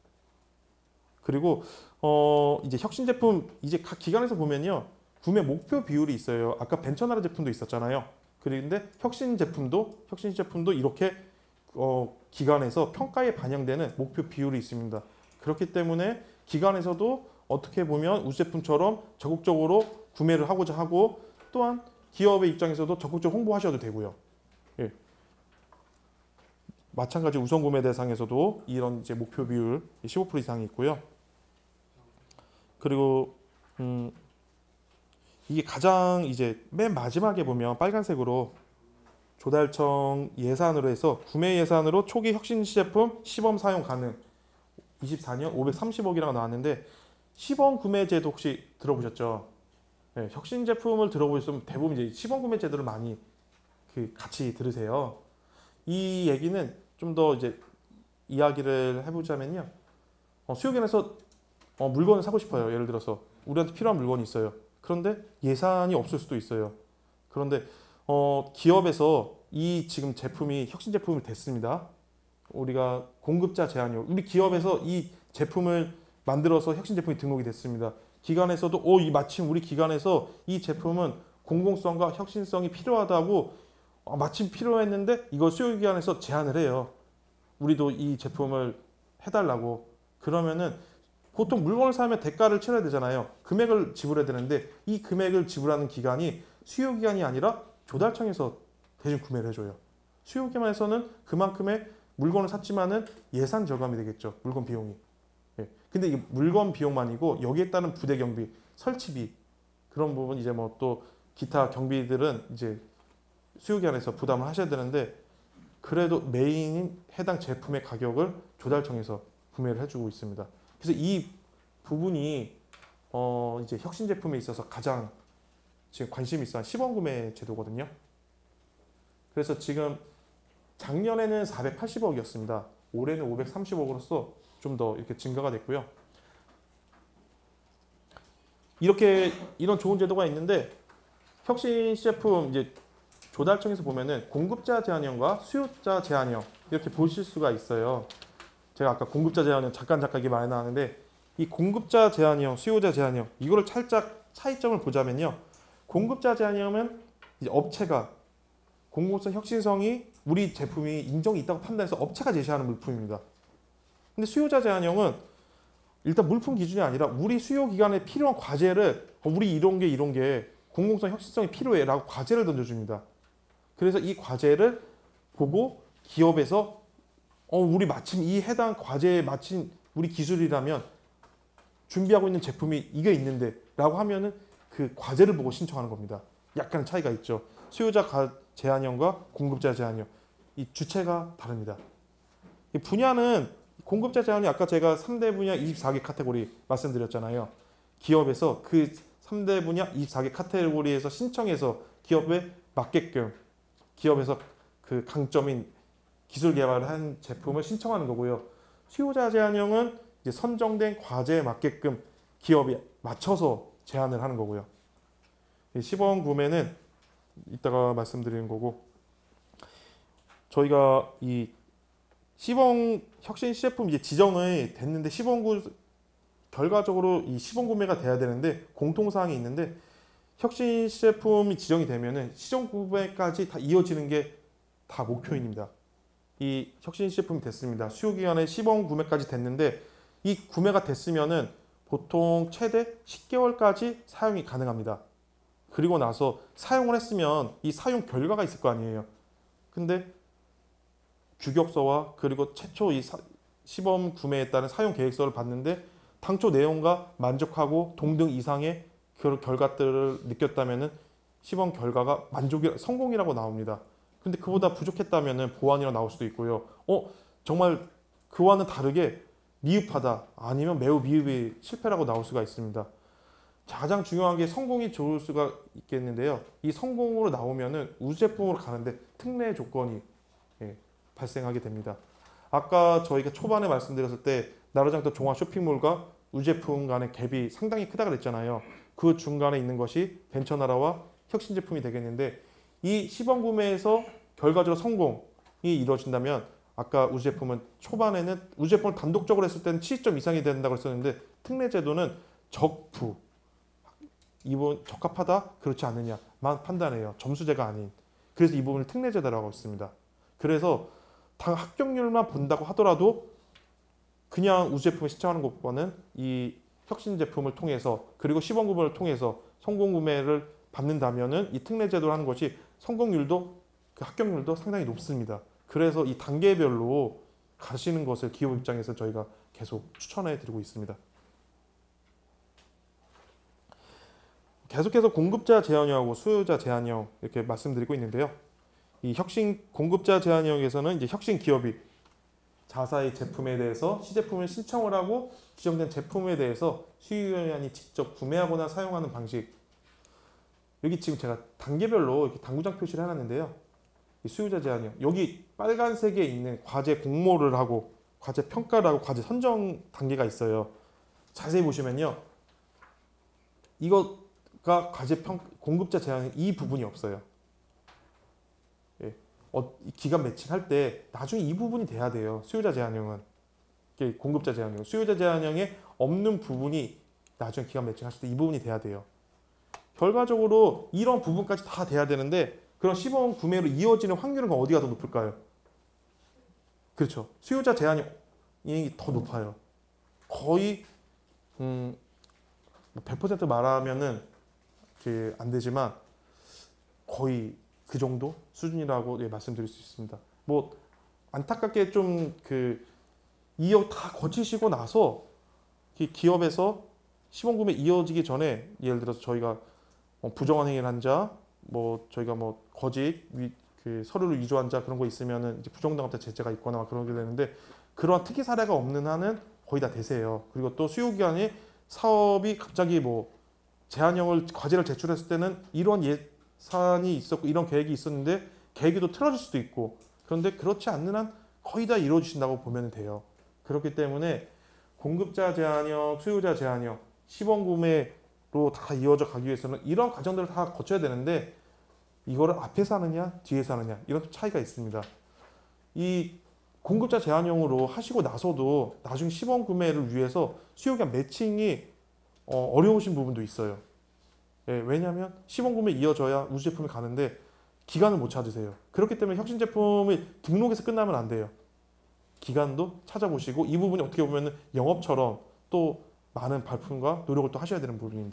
그리고 이제 혁신 제품 이제 각 기관에서 보면요. 구매 목표 비율이 있어요. 아까 벤처나라 제품도 있었잖아요. 그런데 혁신 제품도 이렇게 기관에서 평가에 반영되는 목표 비율이 있습니다. 그렇기 때문에 기관에서도 어떻게 보면 우수 제품처럼 적극적으로 구매를 하고자 하고 또한 기업의 입장에서도 적극적으로 홍보하셔도 되고요. 예. 마찬가지 우선 구매 대상에서도 이런 이제 목표 비율 15% 이상이 있고요. 그리고 이게 가장 이제 맨 마지막에 보면 빨간색으로 조달청 예산으로 해서 구매 예산으로 초기 혁신 시제품 시범 사용 가능 24년 530억이라고 나왔는데 시범 구매 제도 혹시 들어보셨죠? 네, 혁신 제품을 들어보셨으면 대부분 이제 시범 구매 제도를 많이 같이 들으세요. 이 얘기는 좀 더 이제 이야기를 해보자면요. 수요기관에서 물건을 사고 싶어요. 예를 들어서 우리한테 필요한 물건이 있어요. 그런데 예산이 없을 수도 있어요. 그런데 기업에서 이 지금 제품이 혁신 제품이 됐습니다. 우리가 공급자 제한이요. 우리 기업에서 이 제품을 만들어서 혁신 제품이 등록이 됐습니다. 기관에서도 이 마침 우리 기관에서 이 제품은 공공성과 혁신성이 필요하다고 마침 필요했는데 이걸 수요기관에서 제안을 해요. 우리도 이 제품을 해달라고. 그러면은 보통 물건을 사면 대가를 치러야 되잖아요. 금액을 지불해야 되는데 이 금액을 지불하는 기관이 수요기관이 아니라 조달청에서 대신 구매를 해줘요. 수요기관에서는 그만큼의 물건을 샀지만은 예산 절감이 되겠죠. 물건 비용이. 예. 근데 이 물건 비용만이고 여기에 따른 부대 경비, 설치비 그런 부분 이제 뭐 또 기타 경비들은 이제 수요기관에서 부담을 하셔야 되는데 그래도 메인인 해당 제품의 가격을 조달청에서 구매를 해주고 있습니다. 그래서 이 부분이 이제 혁신 제품에 있어서 가장 지금 관심이 있어 한 시범 구매 제도거든요. 그래서 지금 작년에는 480억이었습니다. 올해는 530억으로서 좀 더 이렇게 증가가 됐고요. 이렇게 이런 좋은 제도가 있는데 혁신 제품 이제 조달청에서 보면은 공급자 제한형과 수요자 제한형 이렇게 보실 수가 있어요. 제가 아까 공급자 제한형 잠깐 이게 많이 나왔는데 이 공급자 제한형, 수요자 제한형 이거를 살짝 차이점을 보자면요. 공급자 제한형은 이제 업체가 공공성 혁신성이 우리 제품이 인정이 있다고 판단해서 업체가 제시하는 물품입니다. 근데 수요자 제한형은 일단 물품 기준이 아니라 우리 수요 기관에 필요한 과제를 우리 이런 게 공공성 혁신성이 필요해라고 과제를 던져줍니다. 그래서 이 과제를 보고 기업에서 우리 마침 이 해당 과제에 마친 우리 기술이라면 준비하고 있는 제품이 이게 있는데 라고 하면은 그 과제를 보고 신청하는 겁니다. 약간 차이가 있죠. 수요자 제한형과 공급자 제한형 이 주체가 다릅니다. 이 분야는 공급자 제한이 아까 제가 3대 분야 24개 카테고리 말씀드렸잖아요. 기업에서 그 3대 분야 24개 카테고리에서 신청해서 기업에 맞게끔 기업에서 그 강점인 기술 개발을 한 제품을 신청하는 거고요. 수요자 제한형은 이제 선정된 과제에 맞게끔 기업이 맞춰서 제안을 하는 거고요. 시범 구매는 이따가 말씀드리는 거고 저희가 이 시범 혁신 시제품 이제 지정이 됐는데 결과적으로 이 시범 구매가 돼야 되는데 공통사항이 있는데 혁신 시제품이 지정이 되면은 시정 구매까지 다 이어지는 게 다 목표입니다. 이 혁신 시제품이 됐습니다. 수요기간에 시범 구매까지 됐는데 이 구매가 됐으면은 보통 최대 10개월까지 사용이 가능합니다. 그리고 나서 사용을 했으면 이 사용 결과가 있을 거 아니에요. 근데 규격서와 그리고 최초 이 시범 구매에 따른 사용 계획서를 봤는데 당초 내용과 만족하고 동등 이상의 그 결과들을 느꼈다면은 시범 결과가 성공이라고 나옵니다. 근데 그보다 부족했다면은 보완이라고 나올 수도 있고요. 정말 그와는 다르게 미흡하다 아니면 매우 미흡이 실패라고 나올 수가 있습니다. 가장 중요한 게 성공이 좋을 수가 있겠는데요. 이 성공으로 나오면은 우제품으로 가는데 특례 조건이 발생하게 됩니다. 아까 저희가 초반에 말씀드렸을 때 나라장터 종합 쇼핑몰과 우제품 간의 갭이 상당히 크다고 그랬잖아요. 그 중간에 있는 것이 벤처나라와 혁신 제품이 되겠는데 이 시범 구매에서 결과적으로 성공이 이루어진다면 아까 우제품은 초반에는 우제품을 단독적으로 했을 때는 70점 이상이 된다고 했었는데 특례 제도는 이번 적합하다 그렇지 않느냐만 판단해요. 점수제가 아닌. 그래서 이 부분을 특례 제도라고 했습니다. 그래서 당 합격률만 본다고 하더라도 그냥 우제품을 신청하는 것보다는 이 혁신 제품을 통해서 그리고 시범 구매를 통해서 성공 구매를 받는다면은 이 특례 제도를 하는 것이 성공률도 그 합격률도 상당히 높습니다. 그래서 이 단계별로 가시는 것을 기업 입장에서 저희가 계속 추천해 드리고 있습니다. 계속해서 공급자 제한형하고 수요자 제한형 이렇게 말씀드리고 있는데요. 이 혁신 공급자 제한형에서는 이제 혁신 기업이 자사의 제품에 대해서 시제품을 신청을 하고 지정된 제품에 대해서 수요기관이 직접 구매하거나 사용하는 방식. 여기 지금 제가 단계별로 이렇게 당구장 표시를 해놨는데요. 이 수요자 제한형 여기 빨간색에 있는 과제 공모를 하고 과제 평가를 하고 과제 선정 단계가 있어요. 자세히 보시면요. 이거가 과제 공급자 제한형 이 부분이 없어요. 예. 이 기간 매칭할 때 나중에 이 부분이 돼야 돼요. 수요자 제한형은. 이게 공급자 제한형. 수요자 제한형에 없는 부분이 나중에 기간 매칭하실 때 이 부분이 돼야 돼요. 결과적으로 이런 부분까지 다 돼야 되는데 그런 시범 구매로 이어지는 확률은 어디가 더 높을까요? 그렇죠. 수요자 제한이 더 높아요. 거의 100% 말하면은 안 되지만 거의 그 정도 수준이라고 말씀드릴 수 있습니다. 뭐 안타깝게 좀 이어 다 거치시고 나서 기업에서 시범 구매 이어지기 전에 예를 들어서 저희가 부정한 행위를 한 자, 뭐 저희가 뭐 거짓 서류를 위조한 자 그런 거 있으면은 이제 부정당합자 제재가 있거나 그러게 되는데 그러한 특이 사례가 없는 한은 거의 다 대세예요. 그리고 또 수요 기간에 사업이 갑자기 뭐 제한형을 과제를 제출했을 때는 이런 예산이 있었고 이런 계획이 있었는데 계획이 또 틀어질 수도 있고 그런데 그렇지 않는 한 거의 다 이루어지신다고 보면 돼요. 그렇기 때문에 공급자 제한형, 수요자 제한형, 시범 구매로 다 이어져 가기 위해서는 이런 과정들을 다 거쳐야 되는데 이거를 앞에서 하느냐 뒤에서 하느냐 이런 차이가 있습니다. 이 공급자 제한형으로 하시고 나서도 나중에 시범 구매를 위해서 수요기간 매칭이 어려우신 부분도 있어요. 예, 왜냐하면 시범 구매 이어져야 우수 제품이 가는데 기간을 못 찾으세요. 그렇기 때문에 혁신 제품이 등록에서 끝나면 안 돼요. 기간도 찾아보시고 이 부분이 어떻게 보면 영업처럼 또 많은 발품과 노력을 또 하셔야 되는 부분입니다.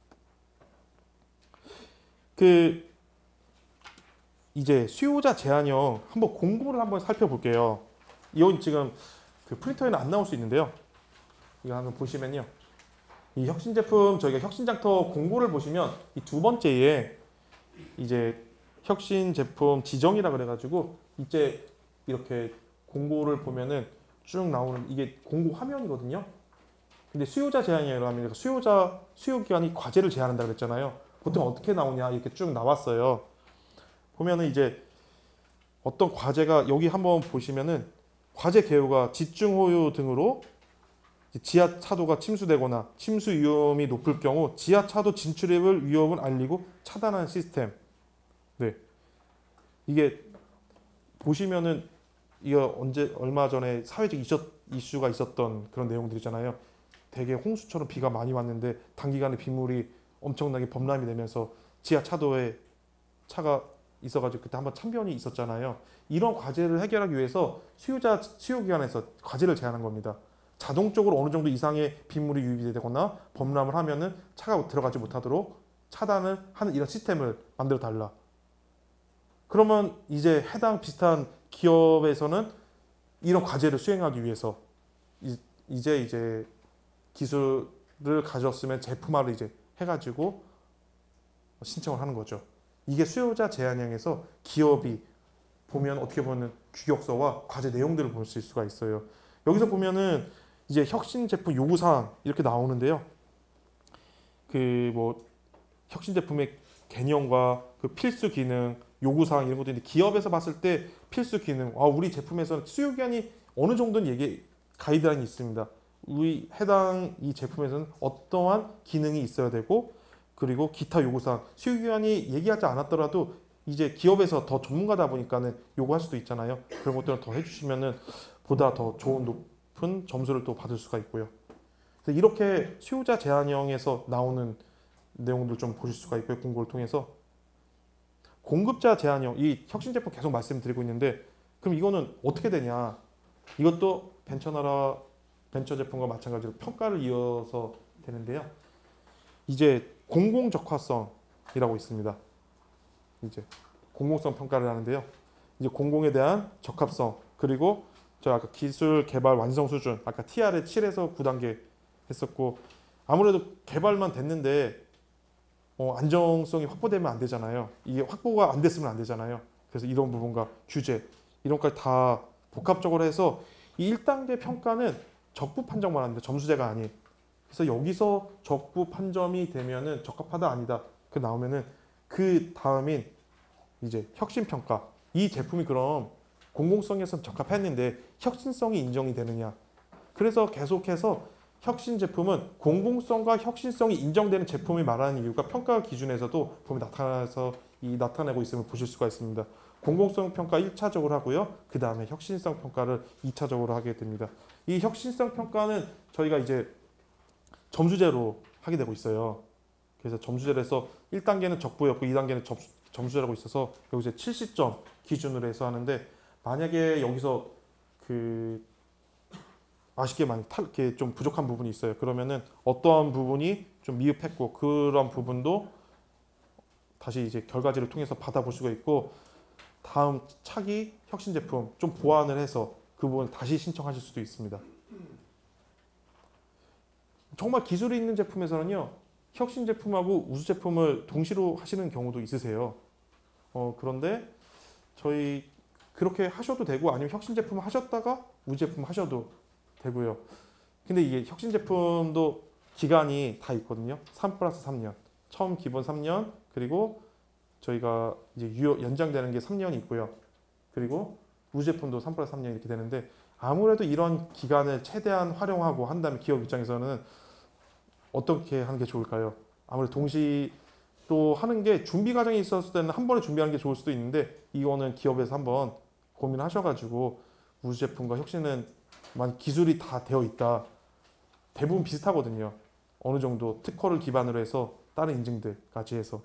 이제 수요자 제한형 한번 공고를 한번 살펴볼게요. 이건 지금 프린터에는 안 나올 수 있는데요. 이거 한번 보시면요. 이 혁신 제품 저희가 혁신장터 공고를 보시면 이 두 번째에 이제 혁신 제품 지정이라 그래가지고 이제 이렇게 공고를 보면은 쭉 나오는 이게 공고 화면이거든요. 근데 수요자 제한이라고 하면 수요 기간이 과제를 제한한다 그랬잖아요. 보통 어떻게 나오냐 이렇게 쭉 나왔어요. 보면은 이제 어떤 과제가 여기 한번 보시면은 과제 개요가 집중 호유 등으로 지하 차도가 침수되거나 침수 위험이 높을 경우 지하 차도 진출입을 위험을 알리고 차단하는 시스템. 네. 이게 보시면은 이게 얼마 전에 사회적 이슈가 있었던 그런 내용들이잖아요. 되게 홍수처럼 비가 많이 왔는데 단기간에 빗물이 엄청나게 범람이 되면서 지하 차도에 차가 있어가지고 그때 한번 참변이 있었잖아요. 이런 과제를 해결하기 위해서 수요 기간에서 과제를 제한한 겁니다. 자동적으로 어느 정도 이상의 빗물이 유입이 되거나 범람을 하면은 차가 들어가지 못하도록 차단을 하는 이런 시스템을 만들어 달라. 그러면 이제 해당 비슷한 기업에서는 이런 과제를 수행하기 위해서 이제 기술을 가졌으면 제품화를 이제 해가지고 신청을 하는 거죠. 이게 수요자 제한형에서 기업이 보면 어떻게 보면 규격서와 과제 내용들을 볼 수 있을 수가 있어요. 여기서 보면은 이제 혁신 제품 요구사항 이렇게 나오는데요. 혁신 제품의 개념과 필수 기능, 요구사항 이런 것들이 기업에서 봤을 때 필수 기능, 우리 제품에서는 수요 기간이 어느 정도는 가이드라인이 있습니다. 우리 해당 이 제품에서는 어떠한 기능이 있어야 되고 그리고 기타 요구사항, 수요 기간이 얘기하지 않았더라도 이제 기업에서 더 전문가다 보니까는 요구할 수도 있잖아요. 그런 것들을 더 해주시면은 보다 더 좋은 높은 점수를 또 받을 수가 있고요. 그래서 이렇게 수요자 제한형에서 나오는 내용들 좀 보실 수가 있고요. 공고를 통해서 공급자 제한형, 이 혁신 제품 계속 말씀드리고 있는데 그럼 이거는 어떻게 되냐? 이것도 벤처 제품과 마찬가지로 평가를 이어서 되는데요. 이제 공공 적합성이라고 있습니다. 이제 공공성 평가를 하는데요. 이제 공공에 대한 적합성 그리고 저 아까 기술 개발 완성 수준 아까 TR에 7에서 9단계 했었고 아무래도 개발만 됐는데 안정성이 확보되면 안 되잖아요. 이게 확보가 안 됐으면 안 되잖아요. 그래서 이런 부분과 규제 이런 것까지 다 복합적으로 해서 이 1단계 평가는 적부 판정만 하는데 점수제가 아닌. 그래서 여기서 적부 판정이 되면은 적합하다 아니다. 그 나오면은 그 다음인 이제 혁신 평가 이 제품이 그럼 공공성에서 적합했는데 혁신성이 인정이 되느냐. 그래서 계속해서 혁신 제품은 공공성과 혁신성이 인정되는 제품을 말하는 이유가 평가 기준에서도 보면 나타내고 있음을 보실 수가 있습니다. 공공성 평가 1차적으로 하고요. 그 다음에 혁신성 평가를 2차적으로 하게 됩니다. 이 혁신성 평가는 저희가 이제 점수제로 하게 되고 있어요. 그래서 점수제로 해서 1단계는 적부였고 2단계는 점수제라고 있어서 여기서 70점 기준으로 해서 하는데 만약에 여기서 아쉽게 많이 이렇게 좀 부족한 부분이 있어요. 그러면은 어떠한 부분이 좀 미흡했고 그런 부분도 다시 이제 결과지를 통해서 받아볼 수가 있고 다음 차기 혁신 제품 좀 보완을 해서 그 부분 다시 신청하실 수도 있습니다. 정말 기술이 있는 제품에서는요. 혁신 제품하고 우수 제품을 동시로 하시는 경우도 있으세요. 그런데 저희 그렇게 하셔도 되고 아니면 혁신 제품 하셨다가 우수 제품 하셔도 되고요. 근데 이게 혁신 제품도 기간이 다 있거든요. 3+3년. 처음 기본 3년 그리고 저희가 이제 연장되는 게 3년이 있고요. 그리고 우수 제품도 3+3년 이렇게 되는데 아무래도 이런 기간을 최대한 활용하고 한다면 기업 입장에서는 어떻게 하는 게 좋을까요? 아무래도 동시로 하는 게 준비 과정이 있었을 때는 한 번에 준비하는 게 좋을 수도 있는데 이거는 기업에서 한번 고민하셔가지고 우수 제품과 혁신은 기술이 다 되어 있다. 대부분 비슷하거든요. 어느 정도 특허를 기반으로 해서 다른 인증들까지 해서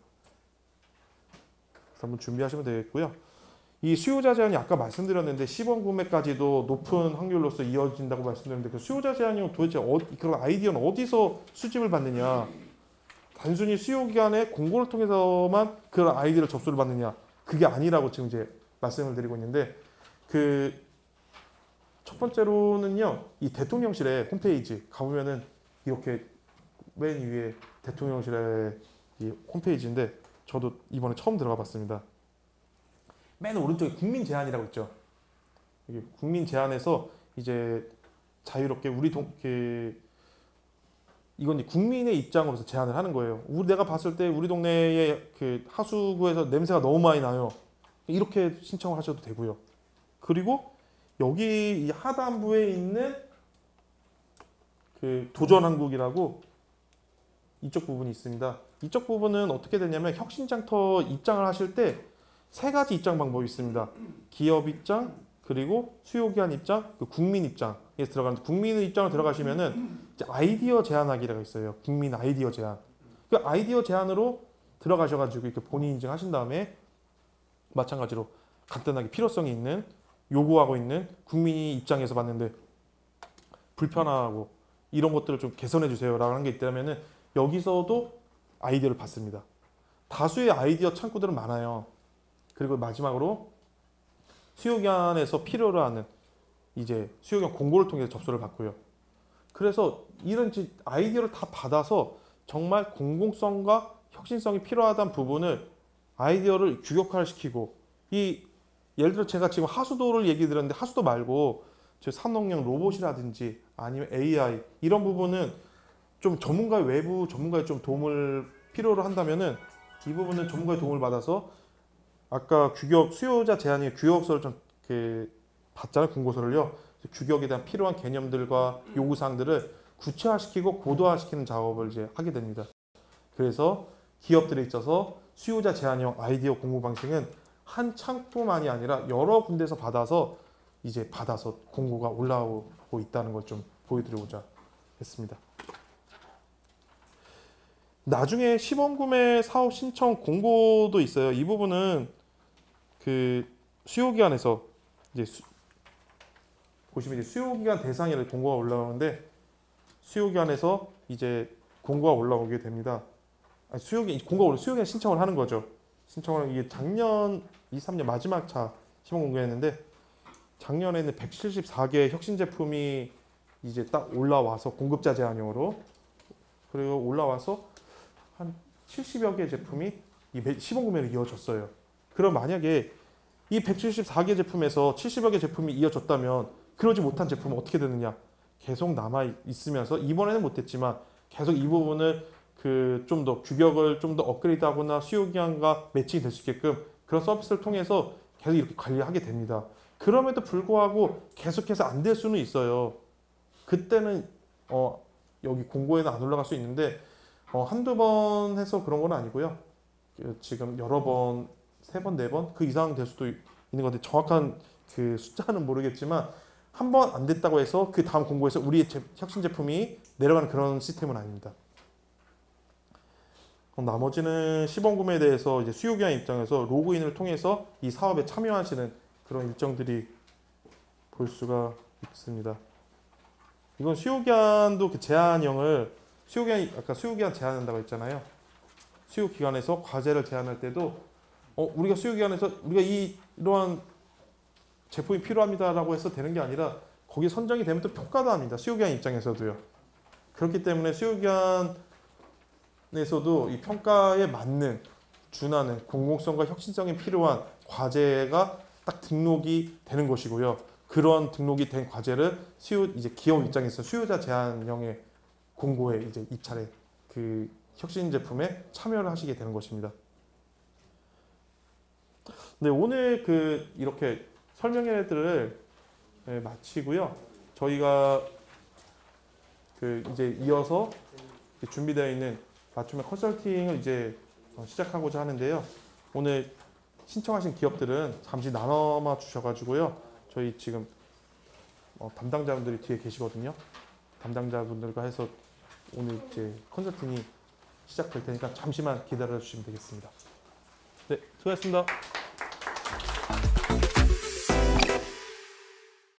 한번 준비하시면 되겠고요. 이 수요자 제한이 아까 말씀드렸는데 시범 구매까지도 높은 확률로서 이어진다고 말씀드렸는데 그 수요자 제한이 도대체 그런 아이디어는 어디서 수집을 받느냐? 단순히 수요 기간에 공고를 통해서만 그런 아이디어를 접수를 받느냐? 그게 아니라고 지금 이제 말씀을 드리고 있는데 첫 번째로는요. 이 대통령실의 홈페이지 가보면은 이렇게 맨 위에 대통령실의 이 홈페이지인데 저도 이번에 처음 들어가 봤습니다. 맨 오른쪽에 국민 제안이라고 있죠. 이게 국민 제안에서 이제 자유롭게 이건 국민의 입장으로서 제안을 하는 거예요. 내가 봤을 때 우리 동네에 그 하수구에서 냄새가 너무 많이 나요. 이렇게 신청을 하셔도 되고요. 그리고 여기 이 하단부에 있는 그 도전한국이라고 이쪽 부분이 있습니다. 이쪽 부분은 어떻게 되냐면 혁신장터 입장을 하실 때 세 가지 입장 방법이 있습니다. 기업 입장, 그리고 수요기관 입장, 국민 입장에 들어가는데 국민의 입장을 들어가시면은 이제 아이디어 제안하기가 있어요. 국민 아이디어 제안. 그 아이디어 제안으로 들어가셔가지고 이렇게 본인 인증하신 다음에 마찬가지로 간단하게 필요성이 있는 요구하고 있는 국민이 입장에서 봤는데 불편하고 이런 것들을 좀 개선해 주세요라고 하는 게 있다면은 여기서도 아이디어를 받습니다. 다수의 아이디어 창구들은 많아요. 그리고 마지막으로 수요기관에서 필요로 하는 이제 수요기관 공고를 통해서 접수를 받고요. 그래서 이런 아이디어를 다 받아서 정말 공공성과 혁신성이 필요하다는 부분을 아이디어를 규격화를 시키고 예를 들어 제가 지금 하수도를 얘기 드렸는데 하수도 말고 산업용 로봇이라든지 아니면 AI 이런 부분은 좀 외부 전문가의 좀 도움을 필요로 한다면은 이 부분은 전문가의 도움을 받아서 아까 수요자 제한이 규격서를 좀 이렇게 받잖아요. 공고서를요. 규격에 대한 필요한 개념들과 요구사항들을 구체화시키고 고도화시키는 작업을 이제 하게 됩니다. 그래서 기업들에 있어서 수요자 제한형 아이디어 공고 방식은 한 창구만이 아니라 여러 군데서 받아서 공고가 올라오고 있다는 걸 좀 보여드리고자 했습니다. 나중에 시범구매 사업 신청 공고도 있어요. 이 부분은 그 수요기관에서 보시면 이제 수요기관 대상이라는 공고가 올라오는데 수요기관에서 이제 공고가 올라오게 됩니다. 수요기관 신청을 하는 거죠. 이게 작년 23년 마지막 차 시범 공고했는데 작년에는 174개 혁신 제품이 이제 딱 올라와서 공급자 제한용으로 그리고 올라와서 한 70여 개 제품이 시범 구매로 이어졌어요. 그럼 만약에 이 174개 제품에서 70여 개 제품이 이어졌다면 그러지 못한 제품은 어떻게 되느냐? 계속 남아 있으면서 이번에는 못했지만 계속 이 부분을 좀 더 규격을 좀 더 업그레이드하거나 수요기관과 매칭이 될 수 있게끔 그런 서비스를 통해서 계속 이렇게 관리하게 됩니다. 그럼에도 불구하고 계속해서 안 될 수는 있어요. 그때는 여기 공고에는 안 올라갈 수 있는데 한두 번 해서 그런 건 아니고요. 지금 여러 번, 세 번, 네 번 그 이상 될 수도 있는 것 같아요. 정확한 그 숫자는 모르겠지만 한 번 안 됐다고 해서 그 다음 공고에서 우리의 혁신 제품이 내려가는 그런 시스템은 아닙니다. 나머지는 시범 구매에 대해서 이제 수요기관 입장에서 로그인을 통해서 이 사업에 참여하시는 그런 일정들이 볼 수가 있습니다. 이건 수요기관도 그 제한형을 아까 수요기관 제한한다고 했잖아요. 수요기관에서 과제를 제한할 때도 우리가 수요기관에서 우리가 이러한 제품이 필요합니다라고 해서 되는 게 아니라 거기 선정이 되면 또 평가도 합니다. 수요기관 입장에서도요. 그렇기 때문에 수요기관에서도 이 평가에 맞는 준하는 공공성과 혁신성이 필요한 과제가 딱 등록이 되는 것이고요. 그런 등록이 된 과제를 이제 기업 입장에서 수요자 제한형의 공고에 이제 입찰에 그 혁신 제품에 참여를 하시게 되는 것입니다. 네, 오늘 이렇게 설명회들을 마치고요. 저희가 이제 이어서 준비되어 있는 맞춤의 컨설팅을 이제 시작하고자 하는데요. 오늘 신청하신 기업들은 잠시 나눠만 주셔가지고요. 저희 지금 담당자분들이 뒤에 계시거든요. 담당자분들과 해서 오늘 이제 컨설팅이 시작될 테니까 잠시만 기다려 주시면 되겠습니다. 네, 수고하셨습니다.